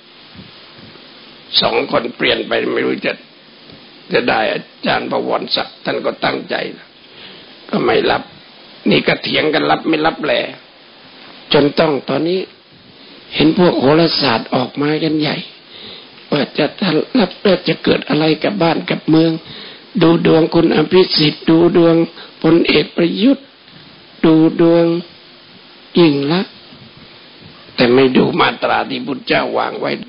สองคนเปลี่ยนไปไม่รู้จะจะได้อาจารย์บวรศักดิ์ท่านก็ตั้งใจก็ไม่รับนี่ก็เถียงกันรับไม่รับแลจนต้องตอนนี้เห็นพวกโหราศาสตร์ออกมากันใหญ่ว่าจะรับเลิกจะเกิดอะไรกับบ้านกับเมืองดูดวงคุณอภิสิทธิ์ดูดวงพลเอกประยุทธ์ดูดวงยิ่งลักษณ์แต่ไม่ดูมาตราที่พุทธเจ้าวางไว้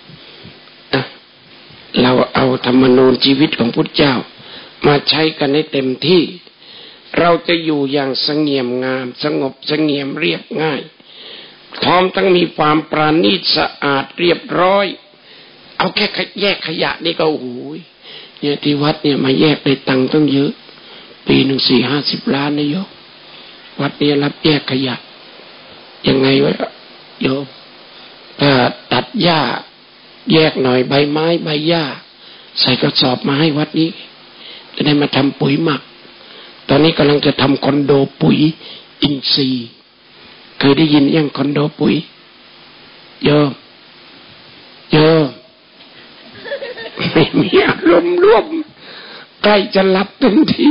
เราเอาธรรมนูญชีวิตของพุทธเจ้ามาใช้กันให้เต็มที่เราจะอยู่อย่างสงบงามสงบเสงี่ยมเรียบง่ายพร้อมทั้งมีความปราณีตสะอาดเรียบร้อยเอาแค่แยกขยะนี่ก็โอ้โหเนี่ยที่วัดเนี่ยมาแยกได้ตังค์ต้องเยอะปีหนึ่งสี่ห้าสิบล้านนะโยมวัดนี้รับแยกขยะยังไงวะโยมถ้าตัดหญ้าแยกหน่อยใบไม้ใบหญ้าใส่กระสอบมาให้วัดนี้จะได้มาทำปุ๋ยหมักตอนนี้กำลังจะทำคอนโดปุ๋ยอินทรีย์เคยได้ยินยังคอนโดปุ๋ยโยมโยมไม่มีอารมณ์ร่วมใกล้จะหลับเต็มที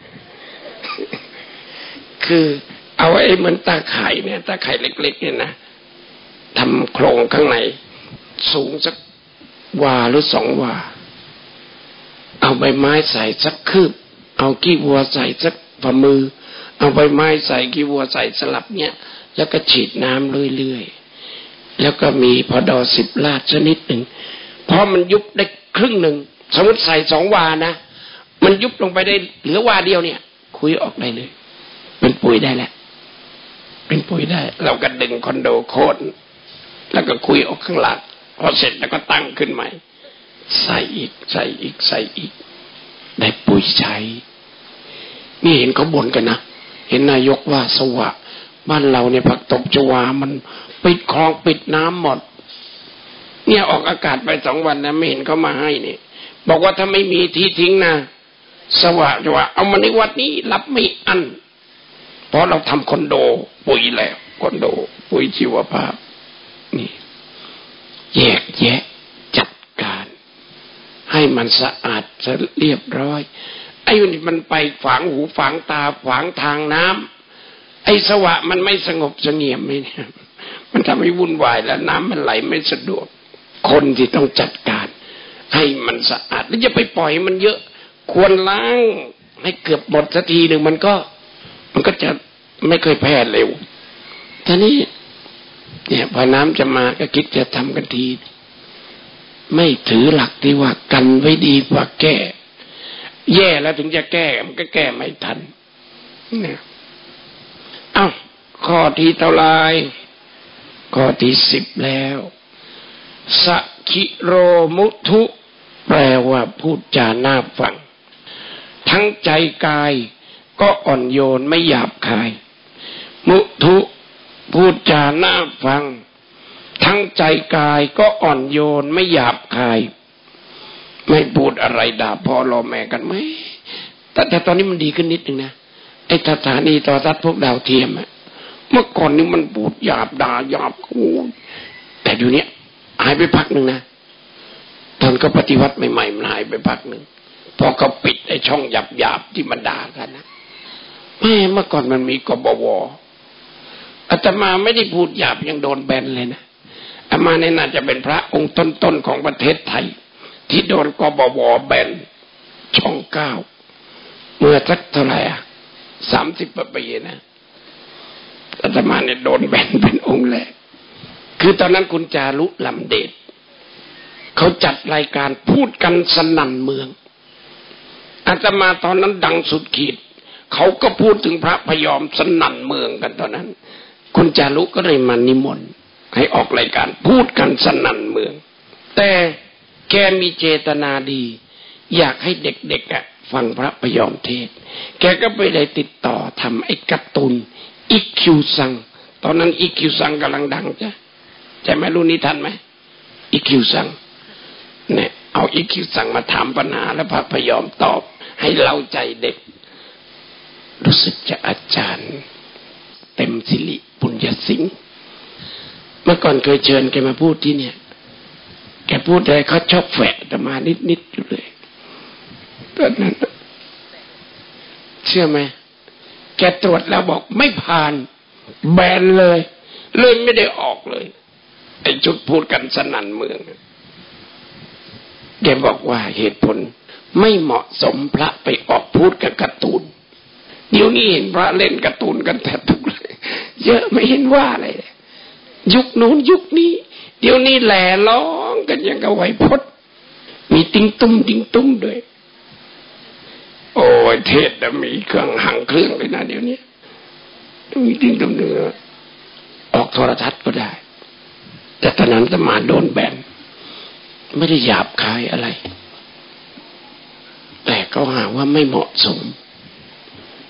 คือเอาไอ้เหมือนตาข่ายเนี่ยตาข่ายเล็กๆเนี่ยนะทำโครงข้างในสูงสักวาหรือสองวาเอาใบไม้ใส่สักคืบเอาขี้วัวใส่สักฝ่ามือเอาใบไม้ใส่ขี้วัวใส่สลับเนี่ยแล้วก็ฉีดน้ำเรื่อยๆแล้วก็มีพอดอสิบลาดชนิดหนึ่งพอมันยุบได้ครึ่งหนึ่งสมมติใส่สองวานะมันยุบลงไปได้เหลือวาเดียวเนี่ยคุยออกได้เลยเป็นปุ๋ยได้แหละเป็นปุ๋ยได้เราก็ดึงคอนโดโค่นแล้วก็คุยออกข้างหลังพอเสร็จแล้วก็ตั้งขึ้นใหม่ใส่อีกใส่อีกใส่อีกได้ปุ๋ยใช้นี่เห็นเขาบ่นกันนะเห็นนายกว่าสวะบ้านเราเนี่ยผักตบชวามันปิดคลองปิดน้ำหมดเนี่ยออกอากาศไปสองวันนะไม่เห็นเขามาให้เนี่ยบอกว่าถ้าไม่มีที่ทิ้งนะสวะชวาเอามาในวัดนี้รับไม่อั้นเพราะเราทำคอนโดปุ๋ยแล้วคอนโดปุ๋ยชีวภาพนี่แยกแยะจัดการให้มันสะอาดเรียบร้อยไอ้นี่มันไปฝังหูฝังตาฝังทางน้ำไอ้สวะมันไม่สงบเสงี่ยมไม่เนี่ยมันทำให้วุ่นวายแล้วน้ำมันไหลไม่สะดวกคนที่ต้องจัดการให้มันสะอาดแล้วอย่าไปปล่อยมันเยอะควรล้างให้เกือบหมดสักทีหนึ่งมันก็มันก็จะไม่เคยแพร่เร็วทีนี้เนี่ยพอน้ำจะมาก็คิดจะทำกันทีไม่ถือหลักที่ว่ากันไว้ดีกว่าแก้แย่แล้วถึงจะแก้มันก็แก้ไม่ทันเนี่ยเอ้าข้อที่เท่าไรข้อที่สิบแล้วสักขิโรมุทุแปลว่าพูดจาน่าฟังทั้งใจกายก็อ่อนโยนไม่หยาบคายมุทุพูดจาน่าฟังทั้งใจกายก็อ่อนโยนไม่หยาบคายไม่พูดอะไรด่าพ่อรอแม่กันไหมแต่แต่ตอนนี้มันดีขึ้นนิดนึงนะไอ้สถานีโทรทัศน์พวกดาวเทียมอะเมื่อก่อนนี่มันพูดหยาบด่าหยาบโอ้แต่เดี๋ยวนี้หายไปพักหนึ่งนะตอนก็ปฏิวัติใหม่ๆมันหายไปพักหนึ่งพอเขาปิดไอ้ช่องหยาบๆที่มันด่ากันนะแม่เมื่อก่อนมันมีกบวอาตมาไม่ได้พูดหยาบยังโดนแบนเลยนะอาตมาเนี่ยน่าจะเป็นพระองค์ต้นๆของประเทศไทยที่โดนกบวแบนช่องเก้าเมื่อสักเท่าไหร่อ่ะสามสิบปีนะอาตมาเนี่ยโดนแบนเป็นองค์แรกคือตอนนั้นคุณจารุลำเดชเขาจัดรายการพูดกันสนั่นเมืองอาตมาตอนนั้นดังสุดขีดเขาก็พูดถึงพระพยอมสนั่นเมืองกันตอนนั้นคุณจารุก็เลยมานิมนต์ให้ออกรายการพูดกันสนั่นเมืองแต่แกมีเจตนาดีอยากให้เด็กๆอ่ะฟังพระพยอมเทศแกก็ไปได้ติดต่อทำไอ้การ์ตูนอิคิวซังตอนนั้นอิคิวซังกำลังดังจ้ะใช่ไหมรุ่นนี้ทันไหมอิคิวซังเนี่ยเอาอิคิวซังมาถามปัญหาแล้วพระพยอมตอบให้เล่าใจเด็กรู้สึกจะอาจารย์เต็มสิริปุญญสิงห์เมื่อก่อนเคยเชิญแกมาพูดที่เนี่ยแกพูดอะไรเขาชอบแฝะแต่มานิดๆอยู่เลยตอนนั้นเชื่อไหมแกตรวจแล้วบอกไม่ผ่านแบนเลยเลยไม่ได้ออกเลยไอ้จุดพูดกันสนั่นเมืองแกบอกว่าเหตุผลไม่เหมาะสมพระไปออกพูดกับการ์ตูนเดี๋ยวนี้เห็นพระเล่นการ์ตูนกันแทบทุกเลยเยอะไม่เห็นว่าอะไรยุคนู้นยุคนี้เดี๋ยวนี้แหล่ร้องกันอย่างกับไหวพจน์มีติ้งตุ้มติ้งตุ้มด้วยโอ้ยเทศจะมีเครื่องหังเครื่องเลยนะเดี๋ยวนี้มีติ้งตุ้มเนื้อออกโทรทัศน์ก็ได้แต่ตอนนั้นจะมาโดนแบนไม่ได้หยาบคายอะไรแต่เขาหาว่าไม่เหมาะสม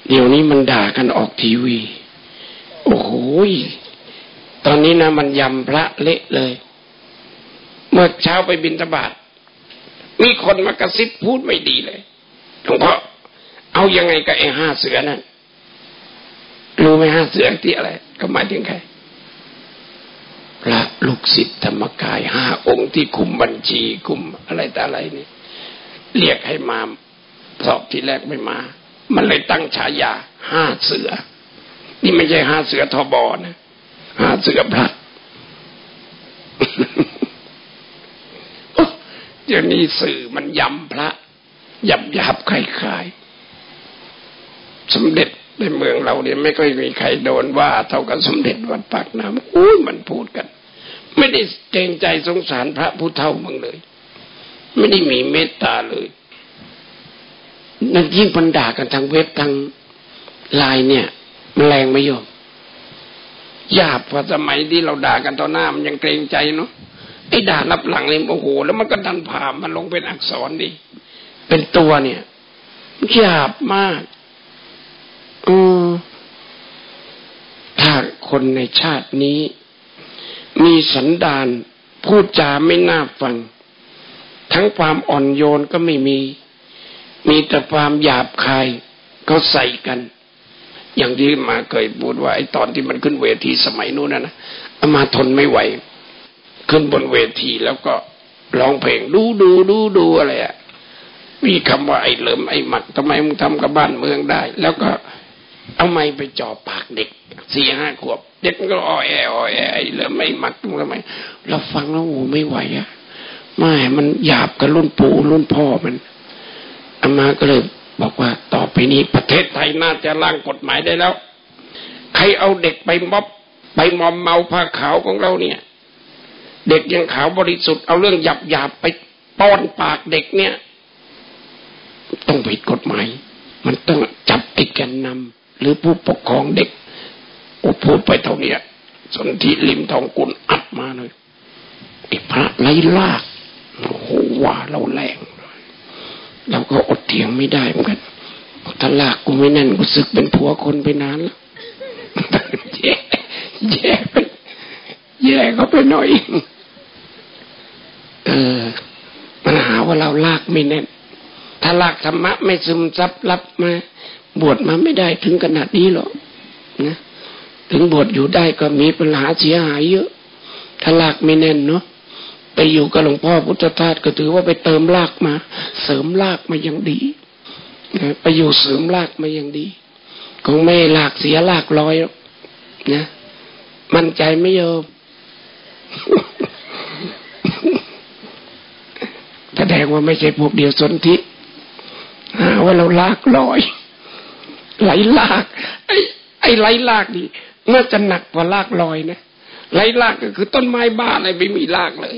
เดี๋ยวนี้มันด่ากันออกทีวีโอ้โหตอนนี้นะมันยำพระเละเลยเมื่อเช้าไปบิณฑบาตมีคนมากระซิบพูดไม่ดีเลยหลวงพ่อเอายังไงกับไอ้ห้าเสือนั่นรู้ไหมห้าเสือที่อะไรก็หมายถึงใครพระลูกศิษย์ธรรมกายห้าองค์ที่คุมบัญชีคุมอะไรแต่อะไรนี่เรียกให้มาสอบทีแรกไม่มามันเลยตั้งฉายาห้าเสือนี่ไม่ใช่ห้าเสือทบนะห้าเสือพระเดี๋ยวนี้สื่อมันยำพระหยับหยาบคล้ายๆสมเด็จในเมืองเราเนี่ยไม่ค่อยมีใครโดนว่าเท่ากับสมเด็จวัดปากน้ำอุ้ยมันพูดกันไม่ได้เกรงใจสงสารพระผู้เฒ่ามึงเลยไม่ได้มีเมตตาเลยนั่นยิ่งพันด่ากันทางเว็บทางไลน์เนี่ยมันแรงไม่ยอมหยาบพอสมัยที่เราด่ากันต่อหน้ามันยังเกรงใจเนาะไอ้ด่ารับหลังเลยโอ้โหแล้วมันก็ดันผ่ามันลงเป็นอักษรดิเป็นตัวเนี่ยหยาบมากอือถ้าคนในชาตินี้มีสันดานพูดจาไม่น่าฟังทั้งความอ่อนโยนก็ไม่มีมีแต่ความหยาบคายเขาใส่กันอย่างที่มาเคยพูดว่าไอ้ตอนที่มันขึ้นเวทีสมัยนู้นนะนะอามาทนไม่ไหวขึ้นบนเวทีแล้วก็ร้องเพลงดูดูดูดูอะไรอ่ะมีคำว่าไอ้เหลิมไอ้หมักทำไมมึงทำกับบ้านเมืองได้แล้วก็เอาไม้ไปจ่อปากเด็กสี่ห้าขวบเด็กมันก็อ้อแออ้อแอไอ้เหลิมไอ้หมักทำไมเราฟังแล้วโอ้ไม่ไหวอ่ะไม่มันหยาบกับรุ่นปู่รุ่นพ่อมันอามาก็เลยบอกว่าต่อไปนี้ประเทศไทยน่าจะร่างกฎหมายได้แล้วใครเอาเด็กไปม็อบไปมอมเมาผ้าขาวของเราเนี่ยเด็กยังขาวบริสุทธิ์เอาเรื่องหยาบหยาบไปป้อนปากเด็กเนี่ยต้องผิดกฎหมายมันต้องจับไอ้แกนนำหรือผู้ปกครองเด็กโอ้พูดไปเท่านี้สนธิลิมทองกุลอัดมาเลยไอ้พระไร้ลากโอ้โหว่าเราแรงเราก็อดเถียงไม่ได้เหมือนกันถ้าลากกูไม่แน่นกูสึกเป็นผัวคนไปนานแล้วแย่แย่ไปแย่เขาไปหน่อยเออมันหาว่าเราลากไม่แน่นถ้าลากธรรมะไม่ซึมซับรับมาบวชมาไม่ได้ถึงขนาดนี้หรอกนะถึงบวชอยู่ได้ก็มีปัญหาเสียหายเยอะถ้าลากไม่แน่นเนาะไปอยู่กับหลวงพ่อพุทธทาสก็ถือว่าไปเติมรากมาเสริมรากมาอย่างดีนะไปอยู่เสริมรากมาอย่างดีคงไม่รากเสียรากลอยนะมั่นใจไม่โยม แสดงว่าไม่ใช่พวกเดียวสนธิว่าเราลากลอยไหลลากไอ้ไอ้ไหลลากนี่น่าจะหนักกว่าลากลอยนะไหลลากก็คือต้นไม้บ้าอะไรไม่มีรากเลย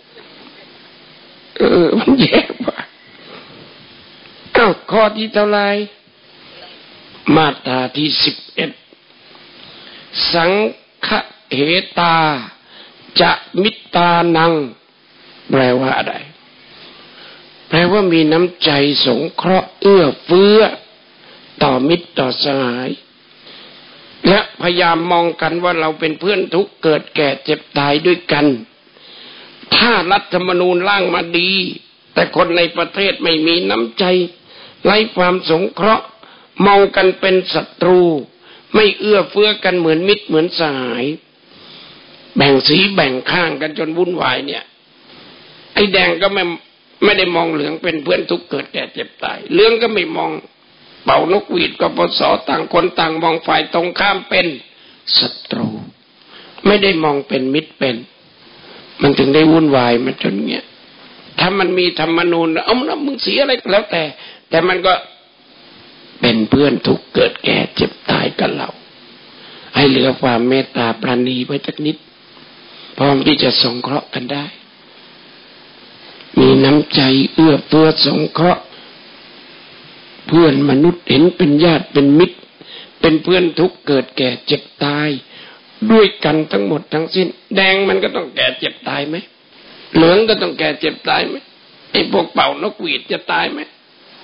เออมันแย่กว่าอ้าวข้อที่เท่าไรมาตราที่สิบเอ็ดสังฆเหตาจะมิตานังแปลว่าอะไรแปลว่ามีน้ำใจสงเคราะห์เอื้อเฟื้อต่อมิตรต่อสหายและพยายามมองกันว่าเราเป็นเพื่อนทุกข์เกิดแก่เจ็บตายด้วยกันถ้ารัฐธรรมนูญร่างมาดีแต่คนในประเทศไม่มีน้ำใจไร้ความสงเคราะห์มองกันเป็นศัตรูไม่เอื้อเฟื้อกันเหมือนมิตรเหมือนสหายแบ่งสีแบ่งข้างกันจนวุ่นวายเนี่ยไอ้แดงก็ไม่ไม่ได้มองเหลืองเป็นเพื่อนทุกข์เกิดแก่เจ็บตายเหลืองก็ไม่มองเป่านกหวีดกปสต่างคนต่างมองฝ่ายตรงข้ามเป็นศัตรูไม่ได้มองเป็นมิตรเป็นมันถึงได้วุ่นวายมาจนเงี้ยถ้ามันมีธรรมนูญเอาละมึงเสียอะไรแล้วแต่แต่มันก็เป็นเพื่อนทุกข์เกิดแก่เจ็บตายกับเราให้เหลือความเมตตาปราณีไว้สักนิดพร้อมที่จะสงเคราะห์กันได้มีน้ำใจเอื้อเฟื้อสงเคราะห์เพื่อนมนุษย์เห็นเป็นญาติเป็นมิตรเป็นเพื่อนทุกข์เกิดแก่เจ็บตายด้วยกันทั้งหมดทั้งสิ้นแดงมันก็ต้องแก่เจ็บตายไหมเหลืองก็ต้องแก่เจ็บตายไหมไอ้พวกเป่านกหวีดจะตายไหม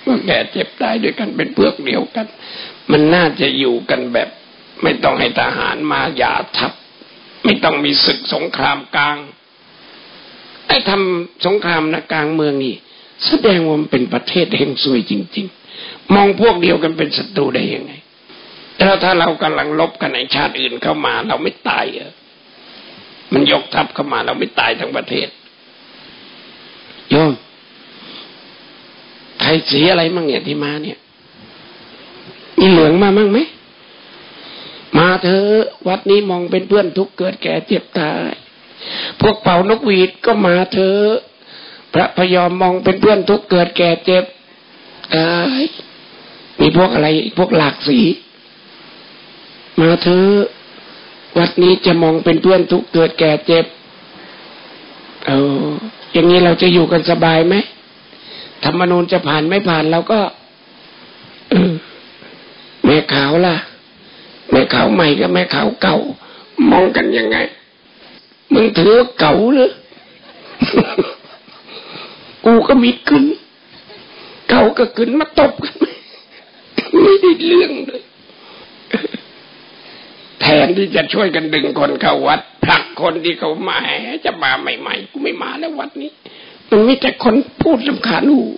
ก็แก่เจ็บตายด้วยกันเป็นพวกเดียวกันมันน่าจะอยู่กันแบบไม่ต้องให้ทหารมาหย่าทับไม่ต้องมีศึกสงครามกลางไอ้ทำสงครามนะกลางเมืองนี่แสดงว่ามันเป็นประเทศเฮงซวยจริงๆมองพวกเดียวกันเป็นศัตรูได้ยังไงแล้วถ้าเรากำลังลบกันในชาติอื่นเข้ามาเราไม่ตายเหรอมันยกทัพเข้ามาเราไม่ตายทั้งประเทศโยมไทยสีอะไรมั่งเนี่ยที่มาเนี่ยมีเหลืองมามั่งไหมมาเถอะวัดนี้มองเป็นเพื่อนทุกเกิดแก่เจ็บตายพวกเป่านกหวีดก็มาเถอะพระพยอมมองเป็นเพื่อนทุกเกิดแก่เจ็บตายมีพวกอะไรพวกหลากสีมาเถอะวัดนี้จะมองเป็นเพื่อนทุกเกิดแก่เจ็บเอออย่างนี้เราจะอยู่กันสบายไหมธรรมนูญจะผ่านไม่ผ่านเราก็เออแม่ขาวล่ะแม่ขาวใหม่กับแม่ขาวเก่ามองกันยังไงมึงถือว่าเก่าหรือกูก็มีกึนเก่าก็กึนมาตบกันไม่ได้เรื่องเลยแทนที่จะช่วยกันดึงคนเข้าวัดผลักคนที่เขามาจะมาใหม่ๆกูไม่มาแล้ววัดนี้มันมีแต่คนพูดรำคาญหู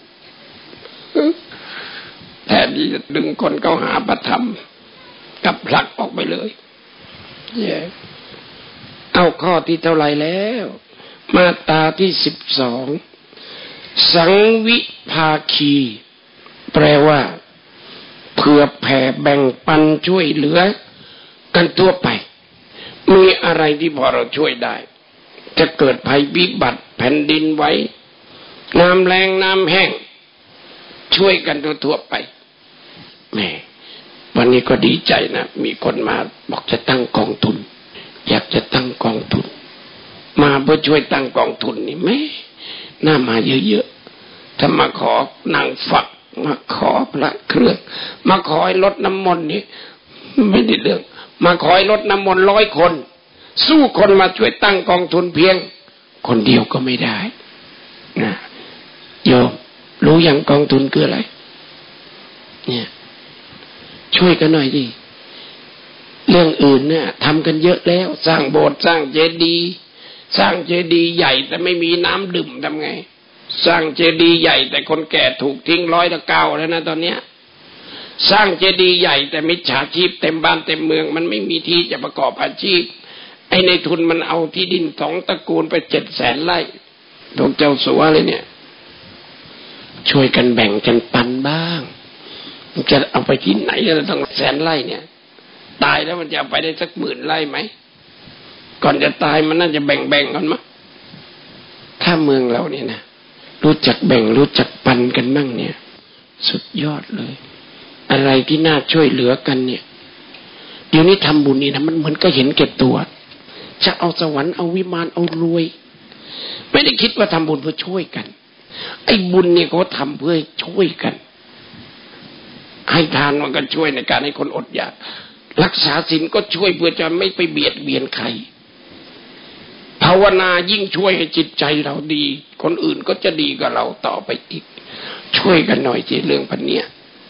แทนที่จะดึงคนเข้าหาพระธรรมกับผลักออกไปเลยเย้เอาข้อที่เท่าไหร่แล้วมาตราที่สิบสองสังวิภาคีแปลว่าเผื่อแผ่แบ่งปันช่วยเหลือกันทั่วไปมีอะไรที่พอเราช่วยได้จะเกิดภัยวิบัติแผ่นดินไหวน้ำแรงน้ำแห้งช่วยกันทั่วๆไปแหมวันนี้ก็ดีใจนะมีคนมาบอกจะตั้งกองทุนอยากจะตั้งกองทุนมาเพื่อช่วยตั้งกองทุนนี่แม่น่ามาเยอะๆถ้ามาขอนางฝักมาขอพระเครื่องมาขอให้ลดน้ำมนต์นี่ไม่ได้เรื่องมาขอให้ลดน้ำมนต์ร้อยคนสู้คนมาช่วยตั้งกองทุนเพียงคนเดียวก็ไม่ได้นะโยมรู้อย่างกองทุนคืออะไรเนี่ยช่วยกันหน่อยดิเรื่องอื่นเนี่ยทำกันเยอะแล้วสร้างโบสถ์สร้างเจดีย์สร้างเจดีย์ใหญ่แต่ไม่มีน้ำดื่มทำไงสร้างเจดีย์ใหญ่แต่คนแก่ถูกทิ้งร้อยละเก้าแล้วนะตอนเนี้ยสร้างเจดีย์ใหญ่แต่มิจฉาชีพเต็มบ้านเต็มเมืองมันไม่มีที่จะประกอบอาชีพไอ้ในทุนมันเอาที่ดินสองตระกูลไปเจ็ดแสนไร่พวกเจ้าสัวเลยเนี่ยช่วยกันแบ่งกันปันบ้างมันจะเอาไปที่ไหนแล้วต้องแสนไร่เนี่ยตายแล้วมันจะเอาไปได้สักหมื่นไร่ไหมก่อนจะตายมันน่าจะแบ่งๆกันมั้งถ้าเมืองเราเนี่ยนะรู้จักแบ่งรู้จักปันกันบ้างเนี่ยสุดยอดเลยอะไรที่น่าช่วยเหลือกันเนี่ยเดี๋ยวนี้ทำบุญนี่นะมันเหมือนก็เห็นเก็บตัวจะเอาสวรรค์เอาวิมานเอารวยไม่ได้คิดว่าทำบุญเพื่อช่วยกันไอ้บุญเนี่ยเขาทำเพื่อช่วยกันให้ทานมันก็ช่วยในการให้คนอดอยากรักษาศีลก็ช่วยเพื่อจะไม่ไปเบียดเบียนใครภาวนายิ่งช่วยให้จิตใจเราดีคนอื่นก็จะดีกับเราต่อไปอีกช่วยกันหน่อยจีเรื่องพันเนี้ย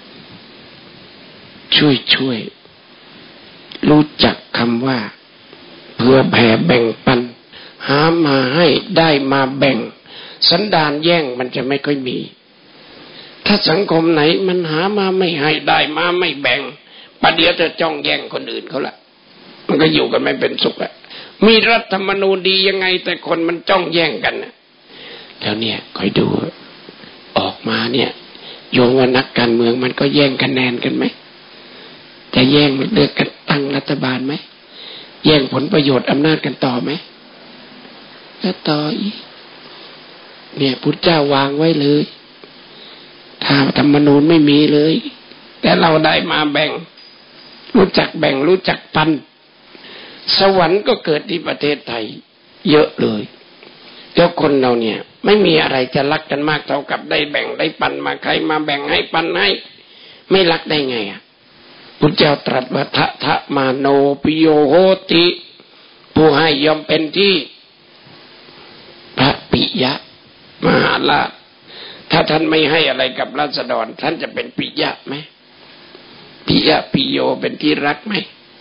ช่วยช่วยรู้จักคำว่าเพื่อแผ่แบ่งปันหามาให้ได้มาแบ่งสันดานแย่งมันจะไม่ค่อยมีถ้าสังคมไหนมันหามาไม่ให้ได้มาไม่แบ่งประเดี๋ยวจะจ้องแย่งคนอื่นเขาละมันก็อยู่กันไม่เป็นสุขละมีรัฐธรรมนูญดียังไงแต่คนมันจ้องแย่งกันนะแล้วเนี่ยคอยดูออกมาเนี่ยโยงว่านักการเมืองมันก็แย่งคะแนนกันไหมจะแย่งเลือกกันตั้งรัฐบาลไหมแย่งผลประโยชน์อำนาจกันต่อไหมก็ต่ออีกเนี่ยพุทธเจ้าวางไว้เลยถ้าธรรมนูญไม่มีเลยแต่เราได้มาแบ่งรู้จักแบ่งรู้จักปันสวรรค์ก็เกิดที่ประเทศไทยเยอะเลยแล้วคนเราเนี่ยไม่มีอะไรจะรักกันมากเท่ากับได้แบ่งได้ปันมาใครมาแบ่งให้ปันให้ไม่รักได้ไงอ่ะพุทธเจ้าตรัสว่าทะทะมาโนปิโยโหติผู้ให้ย่อมเป็นที่พระปิยะมหาราชถ้าท่านไม่ให้อะไรกับราษฎรท่านจะเป็นปิยะไหมปิยะปิโยเป็นที่รักไหม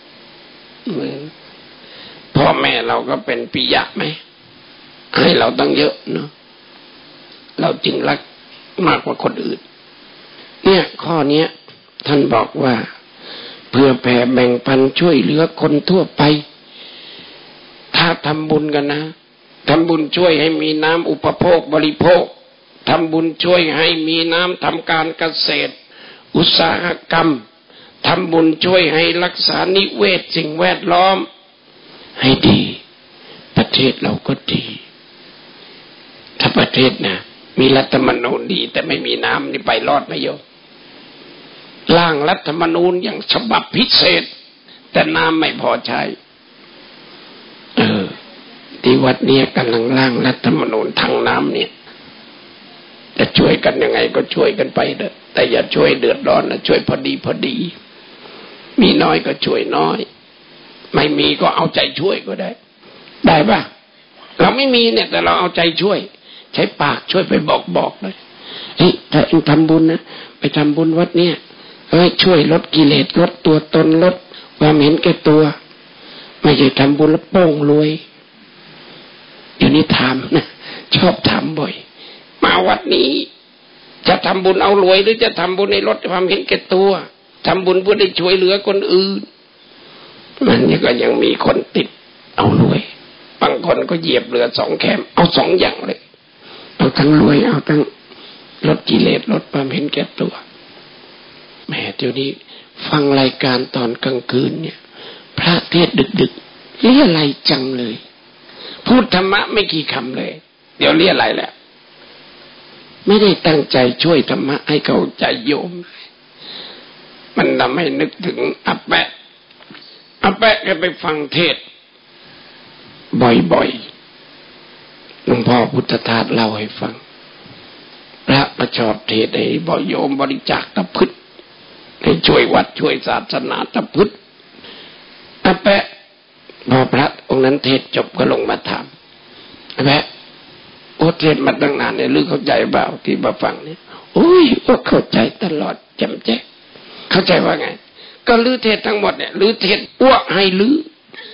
พ่อแม่เราก็เป็นปิยะไหมให้เราต้องเยอะเนาะเราจึงรักมากกว่าคนอื่นเนี่ยข้อเนี้ยท่านบอกว่าเพื่อแผ่แบ่งปันช่วยเหลือคนทั่วไปถ้าทำบุญกันนะทำบุญช่วยให้มีน้ำอุปโภคบริโภคทำบุญช่วยให้มีน้ำทำการเกษตรอุตสาหกรรมทำบุญช่วยให้รักษานิเวศสิ่งแวดล้อมให้ดีประเทศเราก็ดีถ้าประเทศนะมีรัฐธรรมนูญดีแต่ไม่มีน้ำนี่ไปรอดไหมโยมร่างรัฐธรรมนูญอย่างฉบับพิเศษแต่น้ำไม่พอใช้เออที่วัดนี้กำลังร่างรัฐธรรมนูญทางน้ำเนี่ยจะช่วยกันยังไงก็ช่วยกันไปเถอะแต่อย่าช่วยเดือดร้อนนะช่วยพอดีพอดีมีน้อยก็ช่วยน้อยไม่มีก็เอาใจช่วยก็ได้ได้ป่ะเราไม่มีเนี่ยแต่เราเอาใจช่วยใช้ปากช่วยไปบอกบอกเลยเฮ้ยถ้าเองทำบุญนะไปทำบุญวัดเนี่ยเฮ้ยช่วยลดกิเลสลดตัวตนลดความเห็นแก่ตัวไม่ใช่ทำบุญแล้วโป้งรวยอยู่นี่ถามนะชอบถามบ่อยมาวัดนี้จะทำบุญเอารวยหรือจะทำบุญในลดความเห็นแก่ตัวทำบุญเพื่อได้ช่วยเหลือคนอื่นมันนี่ก็ยังมีคนติดเอารวยบางคนก็เหยียบเรือสองแคมเอาสองอย่างเลยเอาทั้งรวยเอาทั้งลดกิเลสลดความเห็นแก่ตัวแหมเดี๋ยวนี้ฟังรายการตอนกลางคืนเนี่ยพระเทศดึกๆเรียอะไรจังเลยพูดธรรมะไม่กี่คำเลยเดี๋ยวเรียอะไรแหละไม่ได้ตั้งใจช่วยธรรมะให้เข้าใจโยมมันทำให้นึกถึงอาแปะอาแปะแกไปฟังเทศบ่อยๆหลวงพ่อพุทธทาสเล่าให้ฟังพระประชอบเทศให้บ่อยโยมบริจาคตะพึดให้ช่วยวัดช่วยศาสนาตะพึดอาแปะพอพระองค์นั้นเทศจบก็ลงมาถามอาแปะโอ้เทศมาตั้งนานเนี่ยลือเข้าใจเปล่าที่มาฟังเนี่ยโอ้ยว่าเข้าใจตลอดแจ่มแจ้งเข้าใจว่าไงก็ลือเทศทั้งหมดเนี่ยลือเทศอ้วกให้ลือ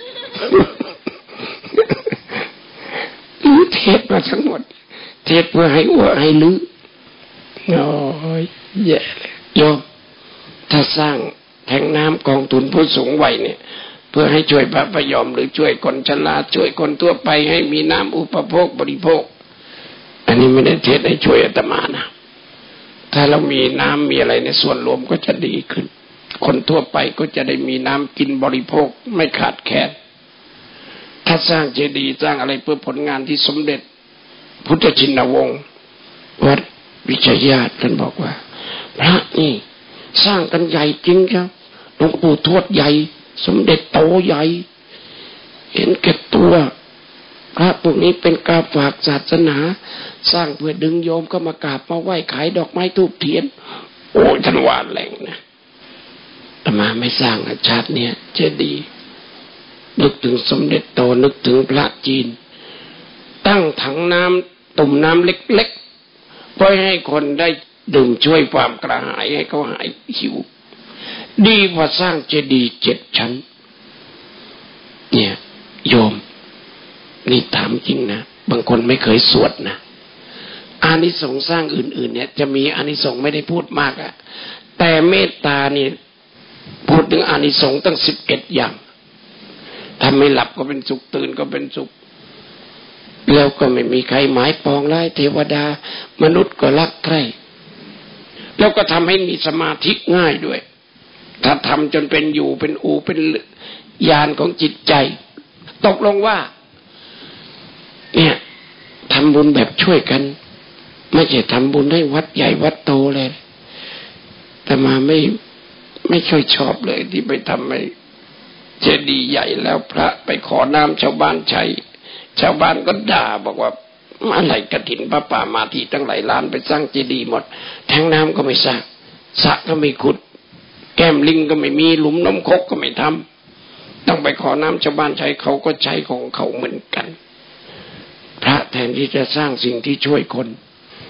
ลือเทศมาทั้งหมดเทศเพื่อให้อ้วกให้ลือโอ้ยแย่เลยโยมถ้าสร้างแทงน้ำกองทุนผู้สูงวัยเนี่ยเพื่อให้ช่วยพระพยอมหรือช่วยคนชราช่วยคนทั่วไปให้มีน้ำอุปโภคบริโภคอันนี้ไม่ได้เทศให้ช่วยอาตมานะถ้าเรามีน้ำมีอะไรในส่วนรวมก็จะดีขึ้นคนทั่วไปก็จะได้มีน้ำกินบริโภคไม่ขาดแคลนถ้าสร้างเจดีย์สร้างอะไรเพื่อผลงานที่สมเด็จพุทธชินวงศ์วัดวิชัยญาติท่านบอกว่าพระนี่สร้างกันใหญ่จริงครับหลวงปู่ทวดใหญ่สมเด็จโตใหญ่เห็นแก่ตัวพระพวกนี้เป็นกาฝากศาสนาสร้างเพื่อดึงโยมก็มากราบมาไหว้ขายดอกไม้ธูปเทียนโอ้ยท่านหวานแรงนะแต่มาไม่สร้างชาติเนี้ยจะดีนึกถึงสมเด็จโตนึกถึงพระจีนตั้งถังน้ำตุ่มน้ำเล็กๆเพื่อให้คนได้ดื่มช่วยความกระหายให้เขาหายหิวดีกว่าสร้างเจดีย์เจ็ดชั้นเนี่ยโยมนี่ถามจริงนะบางคนไม่เคยสวดนะอานิสงส์สร้างอื่นๆเนี่ยจะมีอานิสงส์ไม่ได้พูดมากอะแต่เมตตานี่พูดถึงอานิสงส์ตั้งสิบเอ็ดอย่างถ้าไม่หลับก็เป็นสุขตื่นก็เป็นสุขแล้วก็ไม่มีใครหมายปองร้ายเทวดามนุษย์ก็รักใคร่แล้วก็ทำให้มีสมาธิง่ายด้วยถ้าทำจนเป็นอยู่เป็นอูเป็นญาณของจิตใจตกลงว่าเนี่ยทำบุญแบบช่วยกันไม่ใช่ทำบุญให้วัดใหญ่วัดโตเลยแต่มาไม่ไม่ค่อยชอบเลยที่ไปทำให้เจดีย์ใหญ่แล้วพระไปขอน้ำชาวบ้านใช้ชาวบ้านก็ด่าบอกว่าอะไรกฐินพระป่ามาที่ตั้งหลายล้านไปสร้างเจดีย์หมดแทงน้ำก็ไม่สร้างสระก็ไม่ขุดแก้มลิงก็ไม่มีหลุมน้ำคกก็ไม่ทำต้องไปขอน้ำชาวบ้านใช้เขาก็ใช้ของเขาเหมือนกันพระแทนที่จะสร้างสิ่งที่ช่วยคน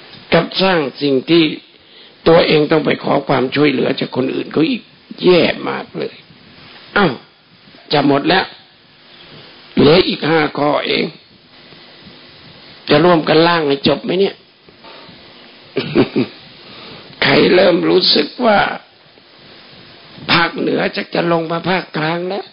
กับสร้างสิ่งที่ตัวเองต้องไปขอความช่วยเหลือจากคนอื่นเขาอีกแย่มากเลยอ้าวจะหมดแล้วเหลืออีกห้าข้อเองจะร่วมกันล่างให้จบไหมเนี่ย ใครเริ่มรู้สึกว่าภาคเหนือจะจะลงมาภาคกลางแล้ว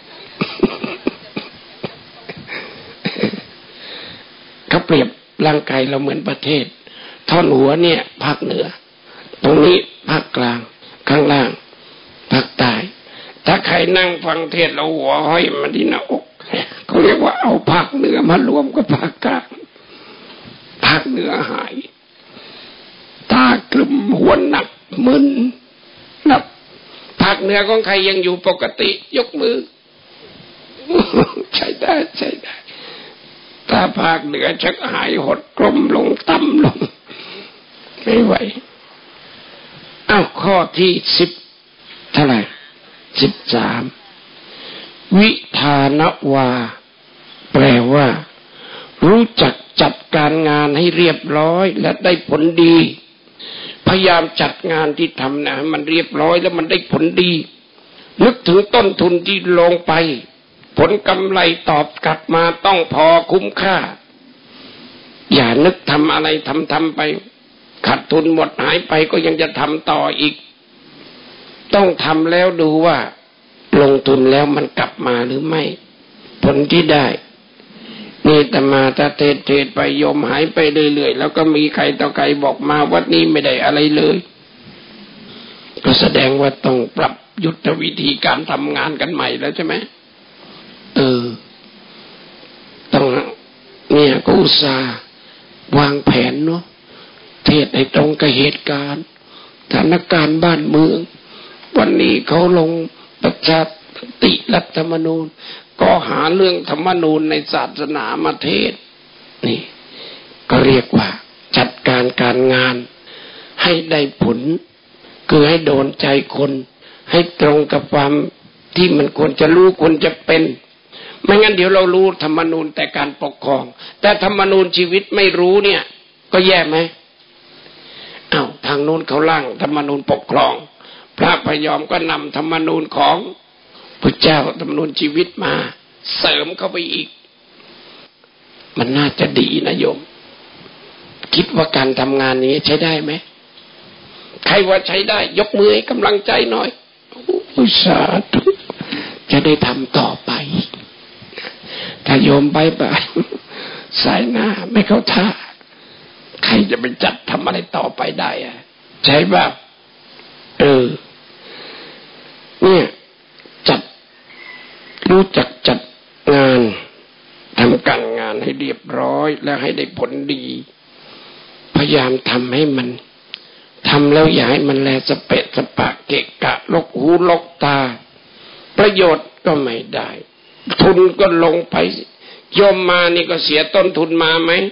เขาเปรียบร่างกายเราเหมือนประเทศท่อนหัวเนี่ยภาคเหนือตรงนี้ภาคกลางข้างล่างภาคใต้ถ้าใครนั่งฟังเทศเราหัวห้อยมาที่หน้าอกเขาเรียกว่าเอาภาคเหนือมารวมกับภาคกลางภาคเหนือหายตากลุ่มหัวหนักมึนนับภาคเหนือของใครยังอยู่ปกติยกมือ ใช่ได้ใช่ได้ถ้าภาคเหนือชักหายหดกลมลงต่ำลงไม่ไหวอ้าวข้อที่สิบเท่าไหร่สิบสามวิธานวาแปลว่ารู้จักจัดการงานให้เรียบร้อยและได้ผลดีพยายามจัดงานที่ทำนะมันเรียบร้อยแล้วมันได้ผลดีนึกถึงต้นทุนที่ลงไปผลกำไรตอบกลับมาต้องพอคุ้มค่าอย่านึกทำอะไรทำทำไปขาดทุนหมดหายไปก็ยังจะทำต่ออีกต้องทำแล้วดูว่าลงทุนแล้วมันกลับมาหรือไม่ผลที่ได้นี่แต่มาถ้าเทศเทศไปโยมหายไปเรื่อยๆแล้วก็มีใครต่อใครบอกมาวัดนี้ไม่ได้อะไรเลยก็แสดงว่าต้องปรับยุทธวิธีการทำงานกันใหม่แล้วใช่ไหมเออต้องเนี่ยก็อุตส่าห์วางแผนเนาะเทศให้ตรงกับเหตุการณ์สถานการณ์บ้านเมืองวันนี้เขาลงประชาธิปไตยรัฐธรรมนูญก็หาเรื่องธรรมนูญในศาสนามาเทศนี่ก็เรียกว่าจัดการการงานให้ได้ผลคือให้โดนใจคนให้ตรงกับความที่มันควรจะรู้ควรจะเป็นไม่งั้นเดี๋ยวเรารู้ธรรมนูญแต่การปกครองแต่ธรรมนูญชีวิตไม่รู้เนี่ยก็แย่ไหมอ้าวทางโน้นเขาล่างธรรมนูญปกครองพระพยอมก็นำธรรมนูญของพระเจ้าธรรมนูญชีวิตมาเสริมเข้าไปอีกมันน่าจะดีนะโยมคิดว่าการทำงานนี้ใช้ได้ไหมใครว่าใช้ได้ยกมือให้กำลังใจหน่อยอุตส่าห์จะได้ทำต่อไปถ้าโยมไปไปสายหน้าไม่เข้าท่าใครจะไปจัดทำอะไรต่อไปได้อะใช่ป่ะเออเนี่ยจัดรู้จักจัดงานทำการงานให้เรียบร้อยแล้วให้ได้ผลดีพยายามทำให้มันทำแล้วอย่าให้มันแลสเปะสปะเกะกะลกหูลกตาประโยชน์ก็ไม่ได้ทุนก็ลงไปโยมมานี่ก็เสียต้นทุนมาไหม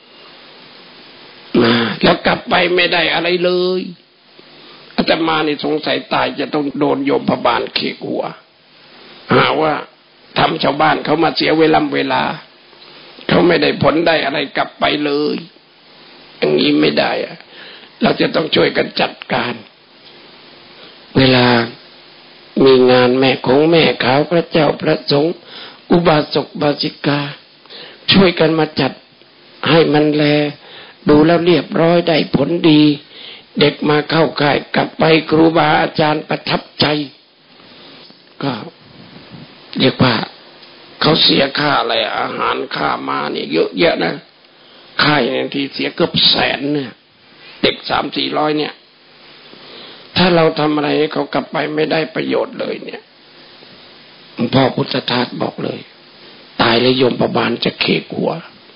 มาแล้วกลับไปไม่ได้อะไรเลยอาตมานี่สงสัยตายจะต้องโดนโยมพบาลเขกหัวหาว่าทำชาวบ้านเขามาเสียเวลาเวลาเขาไม่ได้ผลได้อะไรกลับไปเลยอย่างนี้ไม่ได้อะเราจะต้องช่วยกันจัดการเวลามีงานแม่ของแม่ขาวพระเจ้าพระสงฆ์อุบาสกบาสิกาช่วยกันมาจัดให้มันแลดูแล้วเรียบร้อยได้ผลดีเด็กมาเข้าค่ายกลับไปครูบาอาจารย์ประทับใจก็เรียกว่าเขาเสียค่าอะไรอาหารค่ามาเนี่ยเยอะแยะนะค่ายเนี่ยทีเสียเกือบแสนเนี่ยเด็กสามสี่ร้อยเนี่ยถ้าเราทำอะไรให้เขากลับไปไม่ได้ประโยชน์เลยเนี่ยหลวงพ่อพุทธทาสบอกเลยตายแล้วโยมประบาลจะเคกหัว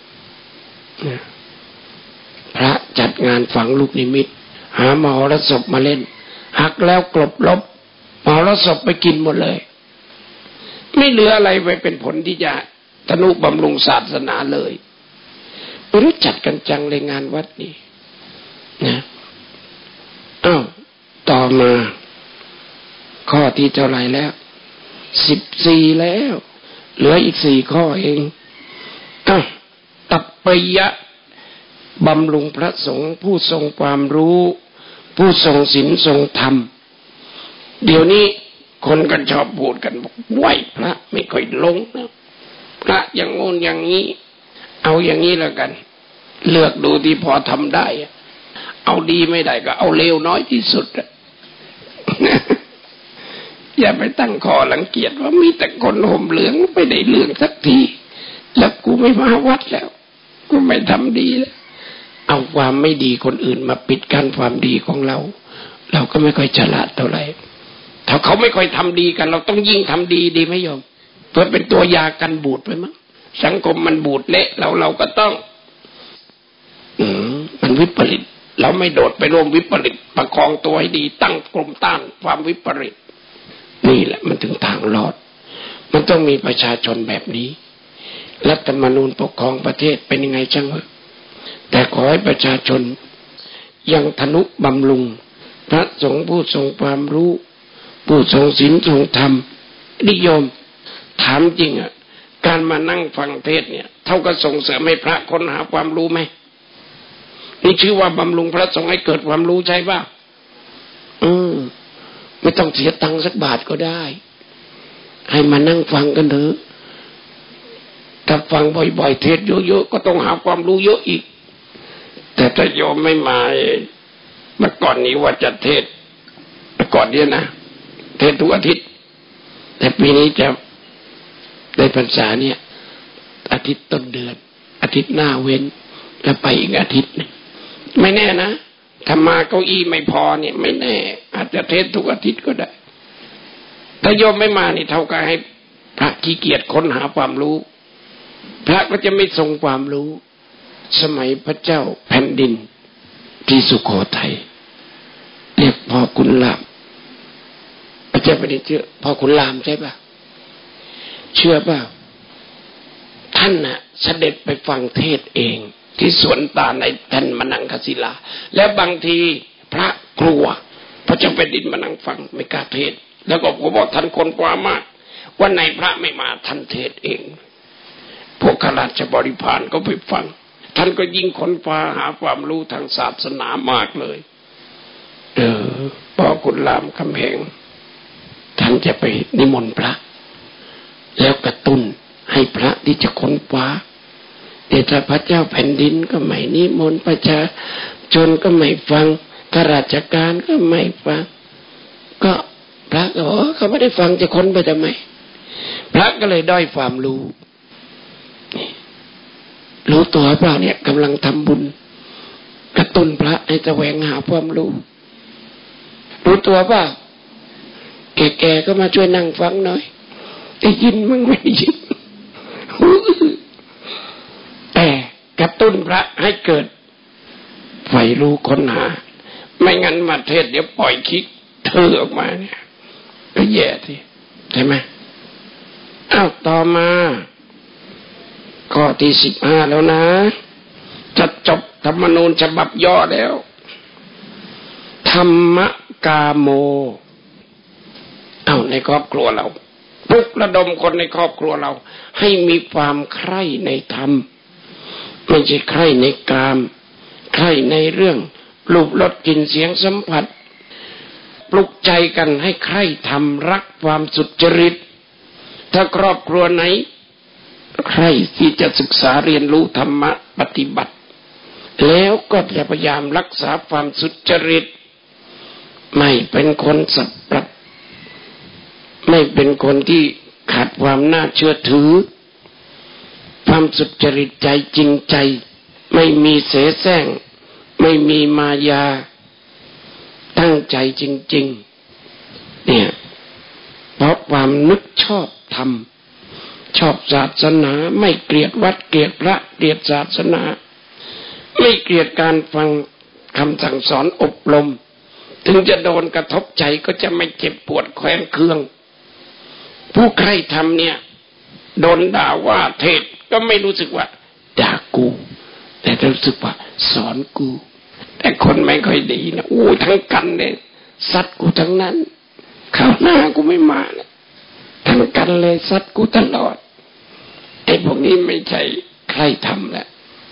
พระจัดงานฝังลูกนิมิตหามหรสพมาเล่นหักแล้วกลบลบมหรสพไปกินหมดเลยไม่เหลืออะไรไว้เป็นผลที่จะทนุบำรุงศาสนาเลยไม่รู้จัดกันจังเลยงานวัดนี้นะอ้าวต่อมาข้อที่เท่าไหร่แล้วสิบสี่แล้วเหลืออีกสี่ข้อเองอ้าวตัปปยะบำรุงพระสงฆ์ผู้ทรงความรู้ผู้ทรงศีลทรงธรรมเดี๋ยวนี้คนกันชอบพูดกันบอกไหวพระไม่ค่อยลงนะพระอย่างโน้นอย่างนี้เอาอย่างนี้แล้วกันเลือกดูที่พอทำได้เอาดีไม่ได้ก็เอาเลวน้อยที่สุด อย่าไปตั้งคอรังเกียจว่ามีแต่คนห่มเหลืองไม่ได้เรื่องสักทีแล้วกูไม่มาวัดแล้วกูไม่ทำดีแล้วเอาความไม่ดีคนอื่นมาปิดกั้นความดีของเราเราก็ไม่ค่อยฉลาดเท่าไหร่ถ้าเขาไม่ค่อยทำดีกันเราต้องยิ่งทำดีดีไหมโยมเพื่อเป็นตัวยากันบูดไปมั้งสังคมมันบูดเละเราเราก็ต้องอืมมันวิปริตเราไม่โดดไปร่วมวิปริตประคองตัวให้ดีตั้งกลุ่มต้านความวิปริตนี่แหละมันถึงทางรอดมันต้องมีประชาชนแบบนี้รัฐธรรมนูญปกครองประเทศเป็นยังไงจังวะแต่ขอให้ประชาชนยังทนุบำรุงพระสงฆ์ผู้ทรงความรู้ผู้ทรงศีลทรงธรรมนิยมถามจริงอ่ะการมานั่งฟังเทศเนี่ยเท่ากับส่งเสริมให้พระค้นหาความรู้ไหมนี่ชื่อว่าบำรุงพระสงฆ์ให้เกิดความรู้ใช่ป่ะอืมไม่ต้องเสียตังค์สักบาทก็ได้ให้มานั่งฟังกันเถอะถ้าฟังบ่อยๆเทศเยอะๆก็ต้องหาความรู้เยอะอีกแต่ถ้าโยมไม่มาเมื่อก่อนนี้ว่าจะเทศเมื่อก่อนเนี้ยนะเทศทุกอาทิตย์แต่ปีนี้จะได้พรรษาเนี่ยอาทิตย์ต้นเดือนอาทิตย์หน้าเว้นแล้วไปอีกอาทิตย์นึงไม่แน่นะถ้ามาเก้าอี้ไม่พอเนี่ยไม่แน่อาจจะเทศทุกอาทิตย์ก็ได้ถ้าโยมไม่มานี่เท่ากับให้พระขี้เกียจค้นหาความรู้พระก็จะไม่ทรงความรู้สมัยพระเจ้าแผ่นดินที่สุโขทัยเรียกพ่อขุนรามพระเจ้าแผ่นดินชื่อพ่อขุนรามใช่ป่ะเชื่อป่ะท่านน่ะเสด็จไปฟังเทศเองที่สวนตาในแท่นมนังคศิลาแล้วบางทีพระกลัวพระเจ้าแผ่นดินมานั่งฟังไม่กล้าเทศแล้วก็ผมบอกท่านคนกว่ามากวันไหนพระไม่มาท่านเทศเองพวกข้าราชบริพารก็ไปฟังท่านก็ยิ่งค้นคว้าหาความรู้ทางศาสนามากเลยเออพ่อขุนรามคำแหงท่านจะไปนิมนต์พระแล้วกระตุ้นให้พระที่จะค้นคว้าแต่ถ้าพระเจ้าแผ่นดินก็ไม่นิมนต์ประชาชนก็ไม่ฟังข้าราชการก็ไม่ฟังก็พระก็บอกเขาไม่ได้ฟังจะค้นไปทำไมพระก็เลยด้อยความรู้รู้ตัวเปล่าเนี่ยกำลังทำบุญกระตุ้นพระให้แสวงหาความรู้รู้ตัวเปล่าแก่ๆก็มาช่วยนั่งฟังหน่อยได้ยินมั้งไม่ได้ยินแต่กระตุ้นพระให้เกิดใฝ่รู้ค้นหาไม่งั้นมาเทศเดี๋ยวปล่อยคิกเธอออกมาเนี่ยก็แย่สิใช่ไหมอ้าวต่อมาข้อที่สิบห้าแล้วนะจะจบธรรมนูญฉบับย่อแล้วธรรมกาโมอ้าวในครอบครัวเราปลุกระดมคนในครอบครัวเราให้มีความใคร่ในธรรมไม่ใช่ใคร่ในกามใคร่ในเรื่องรูปรสกลิ่นเสียงสัมผัสปลุกใจกันให้ใคร่ธรรมรักความสุจริตถ้าครอบครัวไหนใครที่จะศึกษาเรียนรู้ธรรมะปฏิบัติแล้วก็จะพยายามรักษาความสุจริตไม่เป็นคนสับปรับไม่เป็นคนที่ขาดความน่าเชื่อถือความสุจริตใจจริงใจไม่มีเสแสร้งไม่มีมายาตั้งใจจริงๆเนี่ยเพราะความนึกชอบธรรมชอบศาสนาไม่เกลียดวัดเกลียดพระเกลียดศาสนาไม่เกลียดการฟังคำสั่งสอนอบรมถึงจะโดนกระทบใจก็จะไม่เจ็บปวดแขวนเคืองผู้ใครทำเนี่ยโดนด่าว่าเทศก็ไม่รู้สึกว่าด่ากูแต่รู้สึกว่าสอนกูแต่คนไม่ค่อยดีนะโอ้ทั้งกันเลยซัดกูทั้งนั้นคราวหน้ากูไม่มานะทั้งกันเลยซัดกูตลอดไอ้พวกนี้ไม่ใช่ใครทำแหละ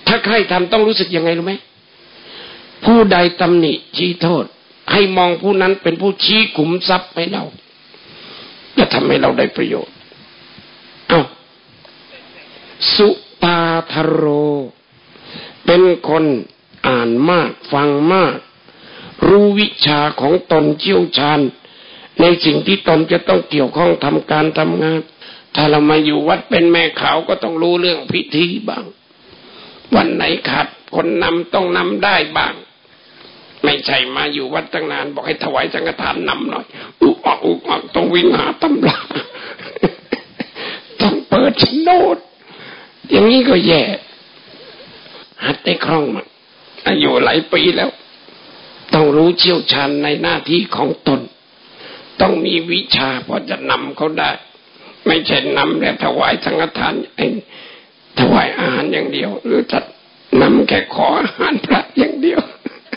ถ้าใครทำต้องรู้สึกยังไงรู้ไหมผู้ใดตำหนิชี้โทษให้มองผู้นั้นเป็นผู้ชี้ขุมทรัพย์ให้เราจะทำให้เราได้ประโยชน์อ้าวสุตาทโรเป็นคนอ่านมากฟังมากรู้วิชาของตนเชี่ยวชาญในสิ่งที่ตนจะต้องเกี่ยวข้องทำการทำงานถ้าเรามาอยู่วัดเป็นแม่ขาวก็ต้องรู้เรื่องพิธีบ้างวันไหนขาดคนนำต้องนำได้บ้างไม่ใช่มาอยู่วัดตั้งนานบอกให้ถวายสังฆทานนำหน่อยอุกอักอุกอักต้องวิ่งหาตำราต้องเปิดโฉนดอย่างนี้ก็แย่หัดได้คล่องมาอายุหลายปีแล้วต้องรู้เชี่ยวชาญในหน้าที่ของตนต้องมีวิชาพอจะนำเขาได้ไม่ใช่นำแล้วถวายสังฆทานเองถวายอาหารอย่างเดียวหรือจะนำแค่ขออาหารพระอย่างเดียว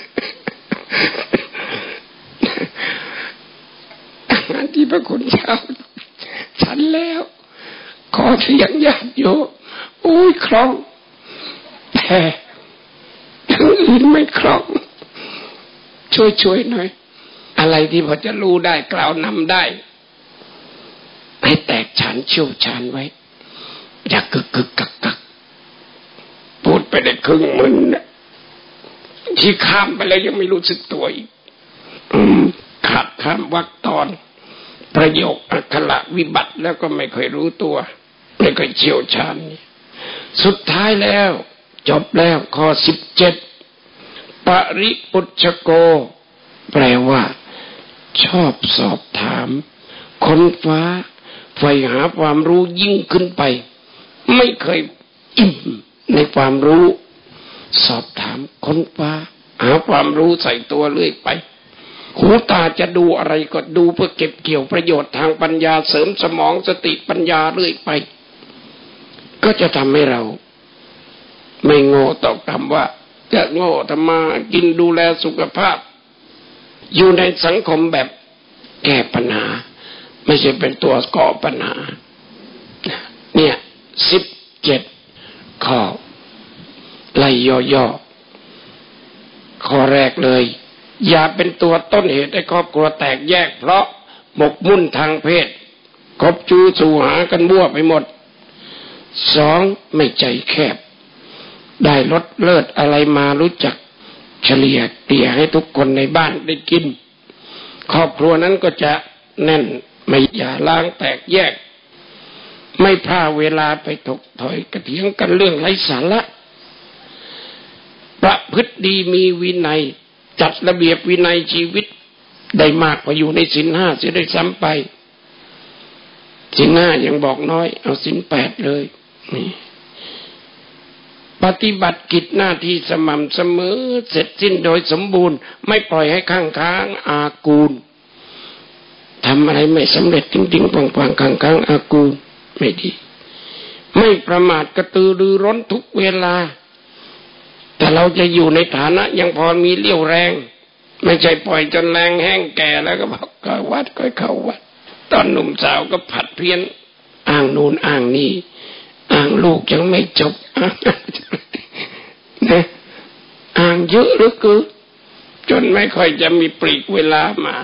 อาหารที่พระคุณเจ้าฉันแล้วขอเสียงญาติโยมอุ้ยคล่องแต่ทั้งอื่นไม่คล่องช่วยๆหน่อยอะไรที่พอจะรู้ได้กล่าวนำได้ให้แตกฉานเชี่ยวชาญไว้อย่ากึกกึกกักกักพูดไปได้ครึ่งมึนที่ข้ามไปแล้วยังไม่รู้สึกตัวอีกขาดข้ามวรรคตอนประโยคอักขระวิบัติแล้วก็ไม่เคยรู้ตัวไม่เคยเชี่ยวชาญสุดท้ายแล้วจบแล้วข้อสิบเจ็ดปริปุจฉโกแปลว่าชอบสอบถามค้นฟ้าใฝ่หาความรู้ยิ่งขึ้นไปไม่เคยอิ่มในความรู้สอบถามค้นฟ้าหาความรู้ใส่ตัวเรื่อยไปหูตาจะดูอะไรก็ดูเพื่อเก็บเกี่ยวประโยชน์ทางปัญญาเสริมสมองสติปัญญาเรื่อยไปก็จะทำให้เราไม่โง่ต่อคำว่าจะโง่ทำมากินดูแลสุขภาพอยู่ในสังคมแบบแก้ปัญหาไม่ใช่เป็นตัวก่อปัญหาเนี่ยสิบเจ็ดข้อไล่ย่อๆข้อแรกเลยอย่าเป็นตัวต้นเหตุให้ครอบครัวแตกแยกเพราะหมกมุ่นทางเพศคบจูสู่หากันมั่วไปหมดสองไม่ใจแคบได้ลดเลิศอะไรมารู้จักเฉลี่ยเกลี่ยให้ทุกคนในบ้านได้กินครอบครัวนั้นก็จะแน่นไม่อย่าล้างแตกแยกไม่พลาดเวลาไปถกถอยกระเถียงกันเรื่องไร้สาระประพฤติดีมีวินัยจัดระเบียบวินัยชีวิตได้มากกว่าอยู่ในศีลห้าเสียด้วยซ้ำไปศีลห้ายังบอกน้อยเอาศีลแปดเลยนี่ปฏิบัติกิจหน้าที่สม่ำเสมอเสร็จสิ้นโดยสมบูรณ์ไม่ปล่อยให้ข้างค้างอากูลทำอะไรไม่สำเร็จจริงๆปังๆข้างค้างอากูลไม่ดีไม่ประมาทกระตือรือร้นทุกเวลาแต่เราจะอยู่ในฐานะยังพอมีเรี่ยวแรงไม่ใช่ปล่อยจนแรงแห้งแก่แล้วก็บอกก็วัดก็เข้าวัดตอนหนุ่มสาวก็ผัดเพี้ยนอ้างนู่นอ้างนี่อ้างลูกยังไม่จบอ้างนะอ้างเยอะเหลือเกินจนไม่ค่อยจะมีปลีกเวลามา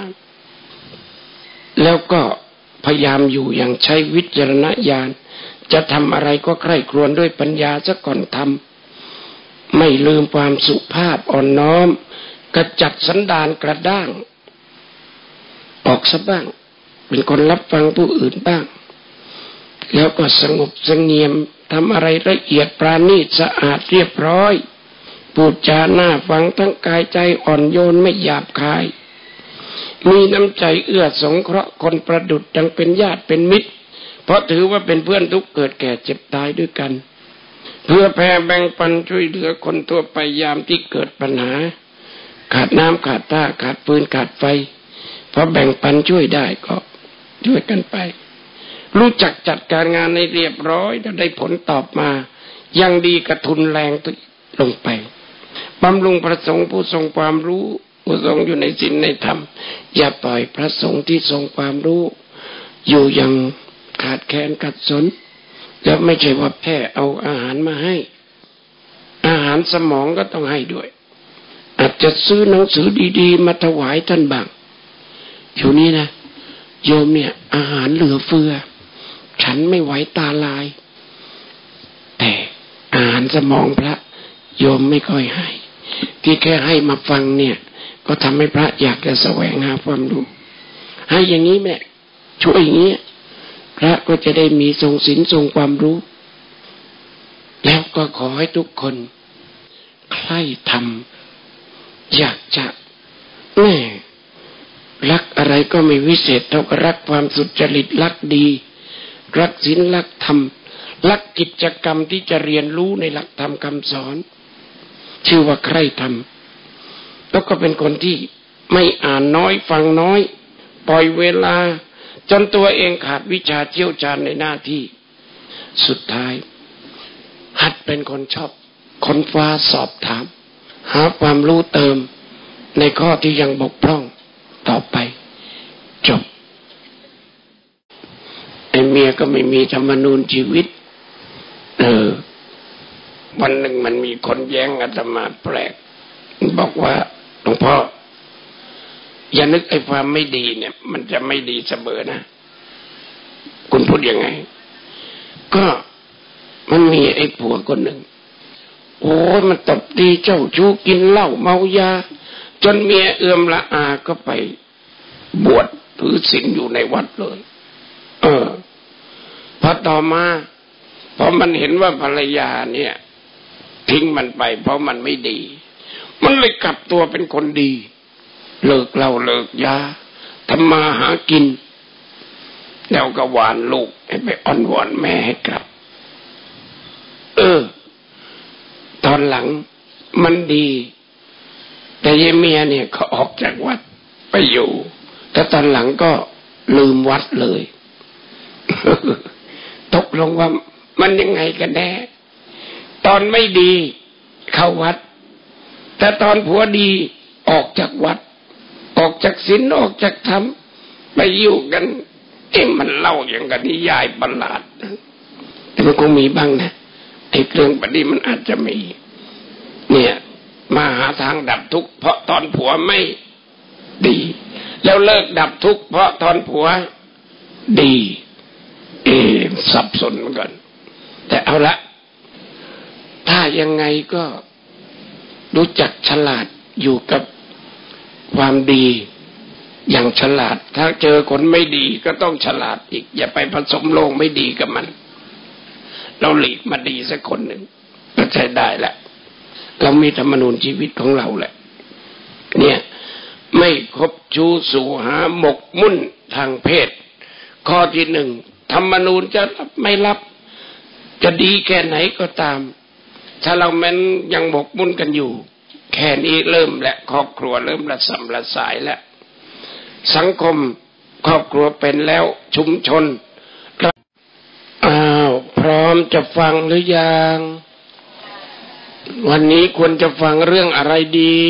แล้วก็พยายามอยู่อย่างใช้วิจารณญาณจะทำอะไรก็ใคร่ครวญด้วยปัญญาซะก่อนทำไม่ลืมความสุภาพอ่อนน้อมกระจัดสันดานกระด้างออกซะบ้างเป็นคนรับฟังผู้อื่นบ้างแล้วก็สงบเสงี่ยมทำอะไรละเอียดปราณีตสะอาดเรียบร้อยพูดจาหน้าฟังทั้งกายใจอ่อนโยนไม่หยาบคายมีน้ำใจเอื้อสงเคราะห์คนประดุจดังเป็นญาติเป็นมิตรเพราะถือว่าเป็นเพื่อนทุกเกิดแก่เจ็บตายด้วยกันเพื่อแผ่แบ่งปันช่วยเหลือคนทั่วไปยามที่เกิดปัญหาขาดน้ำขาดท่าขาดปืนขาดไฟพอแบ่งปันช่วยได้ก็ช่วยกันไปรู้จักจัดการงานในเรียบร้อยแล้วได้ผลตอบมายังดีกระทุนแรงลงไปบำรุงพระสงฆ์ผู้ทรงความรู้ผู้ทรงอยู่ในศีลในธรรมอย่าปล่อยพระสงฆ์ที่ทรงความรู้อยู่อย่างขาดแคลนขัดสนแล้วไม่ใช่ว่าแค่เอาอาหารมาให้อาหหารสมองก็ต้องให้ด้วยอาจจะซื้อหนังสือดีๆมาถวายท่านบ้างอยู่นี้นะโยมเนี่ยอาหารเหลือเฟือฉันไม่ไหวตาลายแต่อาหารสมองพระโยมไม่ค่อยให้ที่แค่ให้มาฟังเนี่ยก็ทำให้พระอยากจะแสวงหาความรู้ให้อย่างนี้แม่ช่วยอย่างนี้พระก็จะได้มีทรงศีลทรงความรู้แล้วก็ขอให้ทุกคนใคร่ทำอยากจะแม่รักอะไรก็ไม่วิเศษเท่ากับรักความสุจริตรักดีรักศีลรักธรรมรักกิจกรรมที่จะเรียนรู้ในหลักธรรมคำสอนชื่อว่าใคร่ทำแล้วก็เป็นคนที่ไม่อ่านน้อยฟังน้อยปล่อยเวลาจนตัวเองขาดวิชาเชี่ยวชาญในหน้าที่สุดท้ายหัดเป็นคนชอบค้นคว้าสอบถามหาความรู้เติมในข้อที่ยังบกพร่องต่อไปจบไอ้เมียก็ไม่มีธรรมนูญชีวิตเออวันหนึ่งมันมีคนแย้งอาตมาแปลกบอกว่าหลวงพ่ออย่านึกไอ้ความไม่ดีเนี่ยมันจะไม่ดีเสมอนะคุณพูดยังไงก็มันมีไอ้ผัวคนหนึ่งโอ้มันตบตีเจ้าชู้กินเหล้าเมายาจนเมียเอื้อมละอาก็ไปบวชถือศีลอยู่ในวัดเลยเออพอต่อมาพอมันเห็นว่าภรรยาเนี่ยทิ้งมันไปเพราะมันไม่ดีมันเลยกลับตัวเป็นคนดีเลิกเหล้าเลิกยาทำมาหากินแล้วก็หวานลูกให้ไปอ้อนวอนแม่ให้กลับเออตอนหลังมันดีแต่ยายเมียเนี่ยเขาออกจากวัดไปอยู่แต่ตอนหลังก็ลืมวัดเลย ตกลงว่ามันยังไงกันแน่ตอนไม่ดีเข้าวัดแต่ตอนผัวดีออกจากวัดออกจากศีลออกจากธรรมไปอยู่กันเอ็มมันเล่าอย่างกันนิยายประหลาดแต่มันคงมีบ้างนะไอ้เรื่องแบบนี้มันอาจจะมีเนี่ยมาหาทางดับทุกข์เพราะตอนผัวไม่ดีแล้วเลิกดับทุกข์เพราะตอนผัวดีเอสับสนเหมือนกันแต่เอาละถ้ายังไงก็รู้จักฉลาดอยู่กับความดีอย่างฉลาดถ้าเจอคนไม่ดีก็ต้องฉลาดอีกอย่าไปผสมโลงไม่ดีกับมันเราหลีกมาดีสักคนหนึ่งก็ใช้ได้แหละเรามีธรรมนูญชีวิตของเราแหละเนี่ยไม่คบชู้สู่หาหมกมุ่นทางเพศข้อที่หนึ่งธรรมนูญจะรับไม่รับจะดีแค่ไหนก็ตามถ้าเราแม้นยังหมกมุ่นกันอยู่แค่นี้เริ่มและครอบครัวเริ่มระสำระสายแล้วสังคมครอบครัวเป็นแล้วชุมชนอ้าวพร้อมจะฟังหรือยังวันนี้ควรจะฟังเรื่องอะไรดี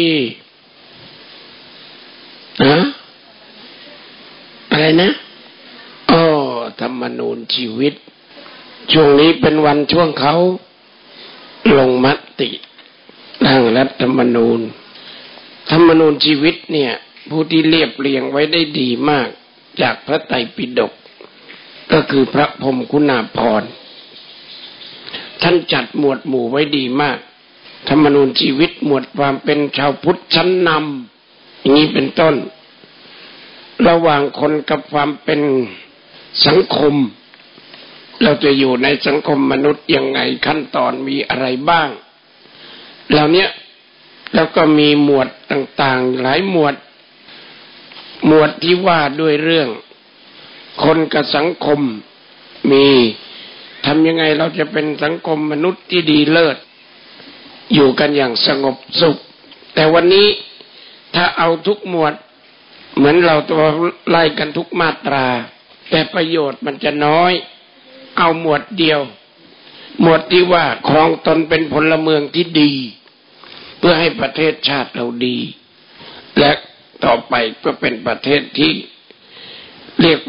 ฮะอะไรนะอ๋อธรรมนูญชีวิตช่วงนี้เป็นวันช่วงเขาลงมติร่างรัฐธรรมนูญธรรมนูญชีวิตเนี่ยผู้ที่เรียบเรียงไว้ได้ดีมากจากพระไตรปิฎกก็คือพระพรหมคุณาภรณ์ท่านจัดหมวดหมู่ไว้ดีมากธรรมนูญชีวิตหมวดความเป็นชาวพุทธชั้นนำอย่างนี้เป็นต้นระหว่างคนกับความเป็นสังคมเราจะอยู่ในสังคมมนุษย์ยังไงขั้นตอนมีอะไรบ้างเหล่านี้แล้วก็มีหมวดต่างๆหลายหมวดหมวดที่ว่าด้วยเรื่องคนกับสังคมมีทำยังไงเราจะเป็นสังคมมนุษย์ที่ดีเลิศอยู่กันอย่างสงบสุขแต่วันนี้ถ้าเอาทุกหมวดเหมือนเราตัวไล่กันทุกมาตราแต่ประโยชน์มันจะน้อยเอาหมวดเดียวหมวดที่ว่าครองตนเป็นพลเมืองที่ดีเพื่อให้ประเทศชาติเราดีและต่อไปก็เป็นประเทศที่เรียก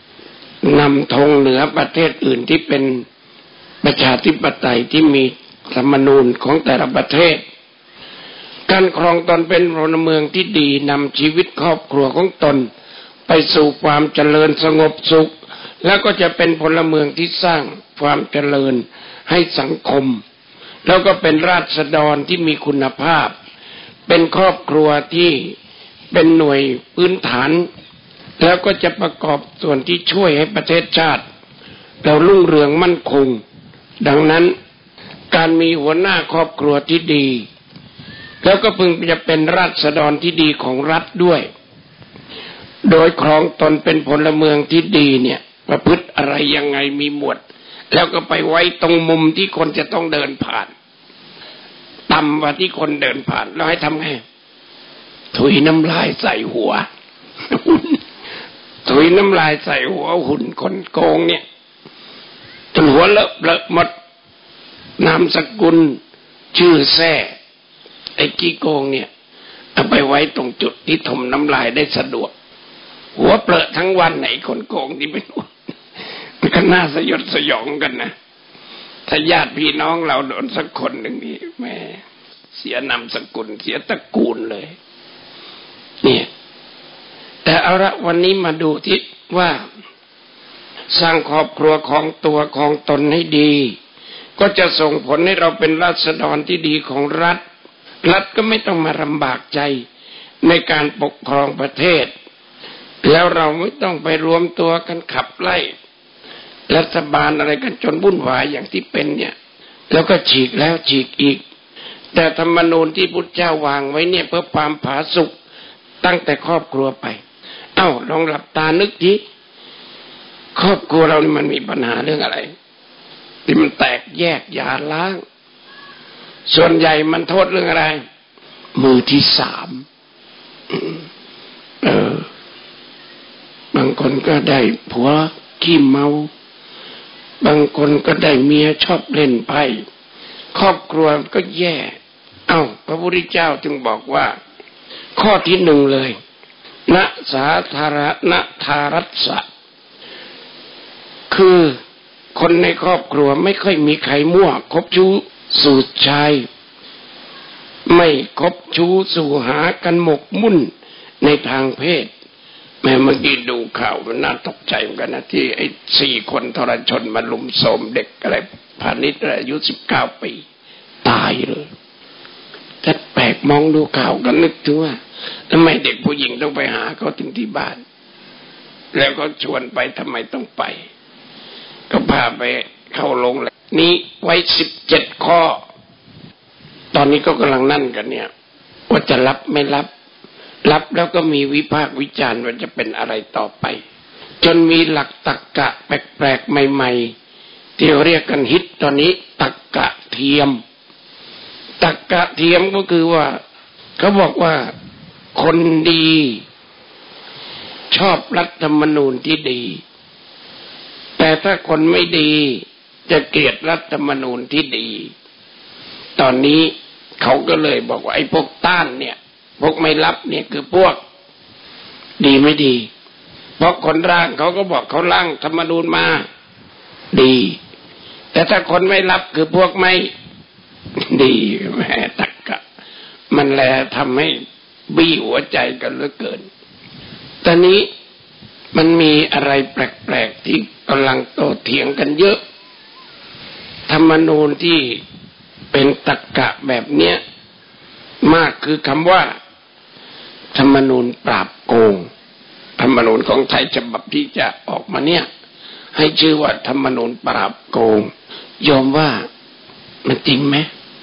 ว่านำธงเหนือประเทศอื่นที่เป็นประชาธิปไตยที่มีธรรมนูญของแต่ละประเทศการครองตนเป็นพลเมืองที่ดีนำชีวิตครอบครัวของตนไปสู่ความเจริญสงบสุขแล้วก็จะเป็นพลเมืองที่สร้างความเจริญให้สังคมแล้วก็เป็นราษฎรที่มีคุณภาพเป็นครอบครัวที่เป็นหน่วยพื้นฐานแล้วก็จะประกอบส่วนที่ช่วยให้ประเทศชาติเรารุ่งเรืองมั่นคงดังนั้นการมีหัวหน้าครอบครัวที่ดีแล้วก็พึงจะเป็นราษฎรที่ดีของรัฐด้วยโดยครองตนเป็นพลเมืองที่ดีเนี่ยประพฤติอะไรยังไงมีหมวดแล้วก็ไปไว้ตรงมุมที่คนจะต้องเดินผ่านต่ำกว่าที่คนเดินผ่านแล้วให้ทำไงถุยน้ำลายใส่หัวถุยน้ำลายใส่หัวหุ่นคนโกงเนี่ยจนหัวเลอะเลอะหมดนามสกุลชื่อแท้ไอ้กี้โกงเนี่ยเอาไปไว้ตรงจุดที่ถมน้ำลายได้สะดวกหัวเปรอะทั้งวันไหนคนโกงที่เป็นมันก็น่าสยดสยองกันนะถ้าญาติพี่น้องเราโดนสักคนหนึ่งนี่แม่เสียนามสกุลเสียตระกูลเลยเนี่ยแต่เอาละวันนี้มาดูที่ว่าสร้างครอบครัวของตัวของตนให้ดีก็จะส่งผลให้เราเป็นราษฎรที่ดีของรัฐรัฐก็ไม่ต้องมาลำบากใจในการปกครองประเทศแล้วเราไม่ต้องไปรวมตัวกันขับไล่รัฐบาลอะไรกันจนวุ่นวายอย่างที่เป็นเนี่ยแล้วก็ฉีกแล้วฉีกอีกแต่ธรรมนูญที่พุทธเจ้าวางไว้เนี่ยเพื่อความผาสุกตั้งแต่ครอบครัวไปเอ้าลองหลับตานึกทีครอบครัวเรานี่มันมีปัญหาเรื่องอะไรที่มันแตกแยกหย่าร้างส่วนใหญ่มันโทษเรื่องอะไรมือที่สามเออบางคนก็ได้ผัวขี้เมาบางคนก็ได้เมียชอบเล่นไพ่ครอบครัวก็แย่เอ้าพระพุทธเจ้าจึงบอกว่าข้อที่หนึ่งเลยณสาธารณทารัสสะคือคนในครอบครัวไม่ค่อยมีใครมั่วคบชู้สู่ชายไม่คบชู้สู่หากันหมกมุ่นในทางเพศแม่เมื่อกี้ดูข่าวมันน่าตกใจเหมือนกันนะที่ไอ้สี่คนทรชนมาลุมโทรมเด็กอะไรพาณิชย์อายุสิบเก้าปีตายเลยแต่แปลกมองดูข่าวก็นึกถึงว่าทำไมเด็กผู้หญิงต้องไปหาเขาถึงที่บ้านแล้วก็ชวนไปทำไมต้องไปก็พาไปเข้าโรงแรมนี้ไว้สิบเจ็ดข้อตอนนี้ก็กำลังนั่นกันเนี่ยว่าจะรับไม่รับรับแล้วก็มีวิพากษ์วิจารณ์ว่าจะเป็นอะไรต่อไปจนมีหลักตรรกะแปลกๆใหม่ๆที่เรียกกันฮิตตอนนี้ตรรกะเทียมตรรกะเทียมก็คือว่าเขาบอกว่าคนดีชอบรัฐธรรมนูญที่ดีแต่ถ้าคนไม่ดีจะเกลียดรัฐธรรมนูญที่ดีตอนนี้เขาก็เลยบอกว่าไอ้พวกต้านเนี่ยพวกไม่รับเนี่ยคือพวกดีไม่ดีเพราะคนร่างเขาก็บอกเขาร่างธรรมนูญมาดีแต่ถ้าคนไม่รับคือพวกไม่ดีแม่ตรรกะมันแลทำให้บี้หัวใจกันเหลือเกินตอนนี้มันมีอะไรแปลกๆที่กำลังโต้เถียงกันเยอะธรรมนูญที่เป็นตรรกะแบบเนี้ยมากคือคำว่าธรรมนูญปราบโกงธรรมนูญของไทยฉบับที่จะออกมาเนี่ยให้ชื่อว่าธรรมนูญปราบโกงยอมว่ามันจริงไหม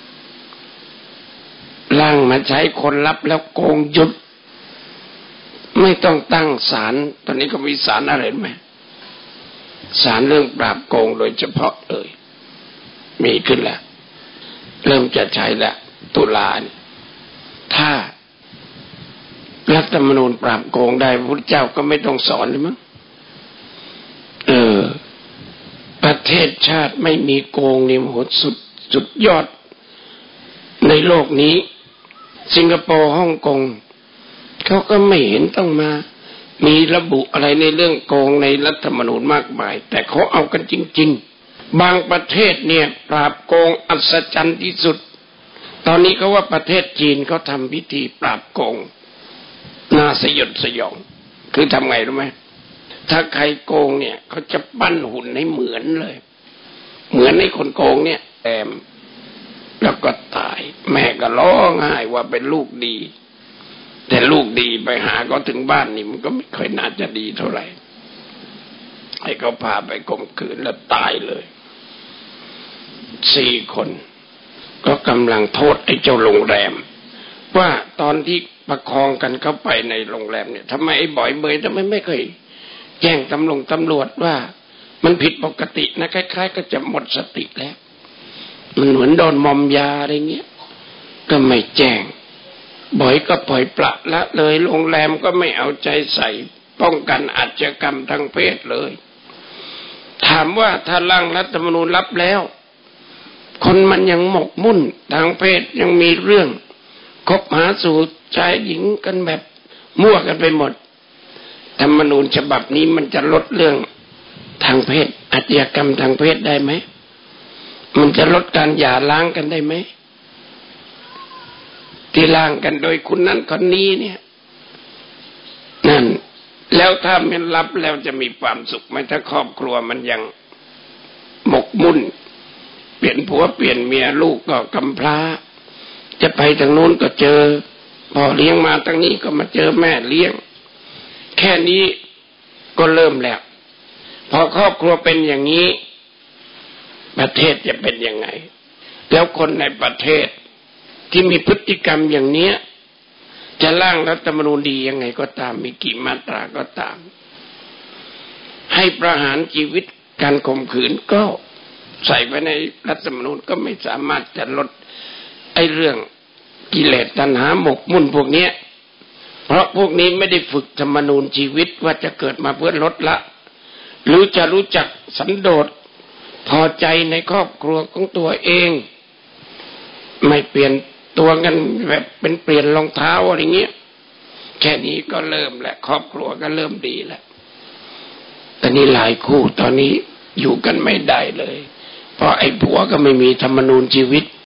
ร่างมาใช้คนรับแล้วโกงหยุดไม่ต้องตั้งศาลตอนนี้ก็มีศาลอะไรไหมศาลเรื่องปราบโกงโดยเฉพาะเลยมีขึ้นแล้วเริ่มจะใช้แล้วตุลาถ้ารัฐธรรมนูญปราบโกงได้พระพุทธเจ้าก็ไม่ต้องสอนเลยมั้งเออประเทศชาติไม่มีโกงนี่โหดสุดสุดยอดในโลกนี้สิงคโปร์ฮ่องกงเขาก็ไม่เห็นต้องมามีระบุอะไรในเรื่องโกงในรัฐธรรมนูญมากมายแต่เขาเอากันจริงๆบางประเทศเนี่ยปราบโกงอัศจรรย์ที่สุดตอนนี้เขาว่าประเทศจีนเขาทำพิธีปราบโกงน่าสยดสยองคือทำไงรู้ไหมถ้าใครโกงเนี่ยเขาจะปั้นหุ่นให้เหมือนเลยเหมือนให้คนโกงเนี่ยแอมแล้วก็ตายแม่ก็ร้องไห้ว่าเป็นลูกดีแต่ลูกดีไปหาก็ถึงบ้านนี่มันก็ไม่ค่อยน่าจะดีเท่าไหร่ให้เขาพาไปข่มขืนแล้วตายเลยสี่คนก็กำลังโทษไอ้เจ้าโรงแรมว่าตอนที่ประคองกันเข้าไปในโรงแรมเนี่ยทำไมไอ้บ่อยเบยทำไมไม่เคยแจ้งตำรวจตำรวจว่ามันผิดปกตินะคล้ายๆก็จะหมดสติแล้วมันเหมือนโดนมอมยาอะไรเงี้ยก็ไม่แจ้งบ่อยก็ปล่อยปละละเลยโรงแรมก็ไม่เอาใจใส่ป้องกันอาชญากรรมทางเพศเลยถามว่าถ้าร่างรัฐธรรมนูญรับแล้วคนมันยังหมกมุ่นทางเพศยังมีเรื่องคบหาสู่ชายหญิงกันแบบมั่วกันไปหมดธรรมนูญฉบับนี้มันจะลดเรื่องทางเพศอาชญากรรมทางเพศได้ไหมมันจะลดการหย่าร้างกันได้ไหมที่ร้างกันโดยคนนั้นคนนี้เนี่ยนั่นแล้วถ้ามันรับแล้วจะมีความสุขไหมถ้าครอบครัวมันยังหมกมุ่นเปลี่ยนผัวเปลี่ยนเมียลูกก็กำพร้าจะไปทางโน้นก็เจอพ่อเลี้ยงมาทางนี้ก็มาเจอแม่เลี้ยงแค่นี้ก็เริ่มแล้วพอครอบครัวเป็นอย่างนี้ประเทศจะเป็นยังไงแล้วคนในประเทศที่มีพฤติกรรมอย่างเนี้ยจะร่างรัฐธรรมนูญดียังไงก็ตามมีกี่มาตราก็ตามให้ประหารชีวิตการข่มขืนก็ใส่ไว้ในรัฐธรรมนูญก็ไม่สามารถจะลดไอ้เรื่องกิเลสตัณหาหมกมุ่นพวกนี้เพราะพวกนี้ไม่ได้ฝึกธรรมนูญชีวิตว่าจะเกิดมาเพื่อลดละหรือจะรู้จักสันโดษพอใจในครอบครัวของตัวเองไม่เปลี่ยนตัวกันแบบเป็นเปลี่ยนรองเท้าอะไรเงี้ยแค่นี้ก็เริ่มแหละครอบครัวก็เริ่มดีแล้วแต่นี่หลายคู่ตอนนี้อยู่กันไม่ได้เลยเพราะไอ้ผัวก็ไม่มีธรรมนูญชีวิต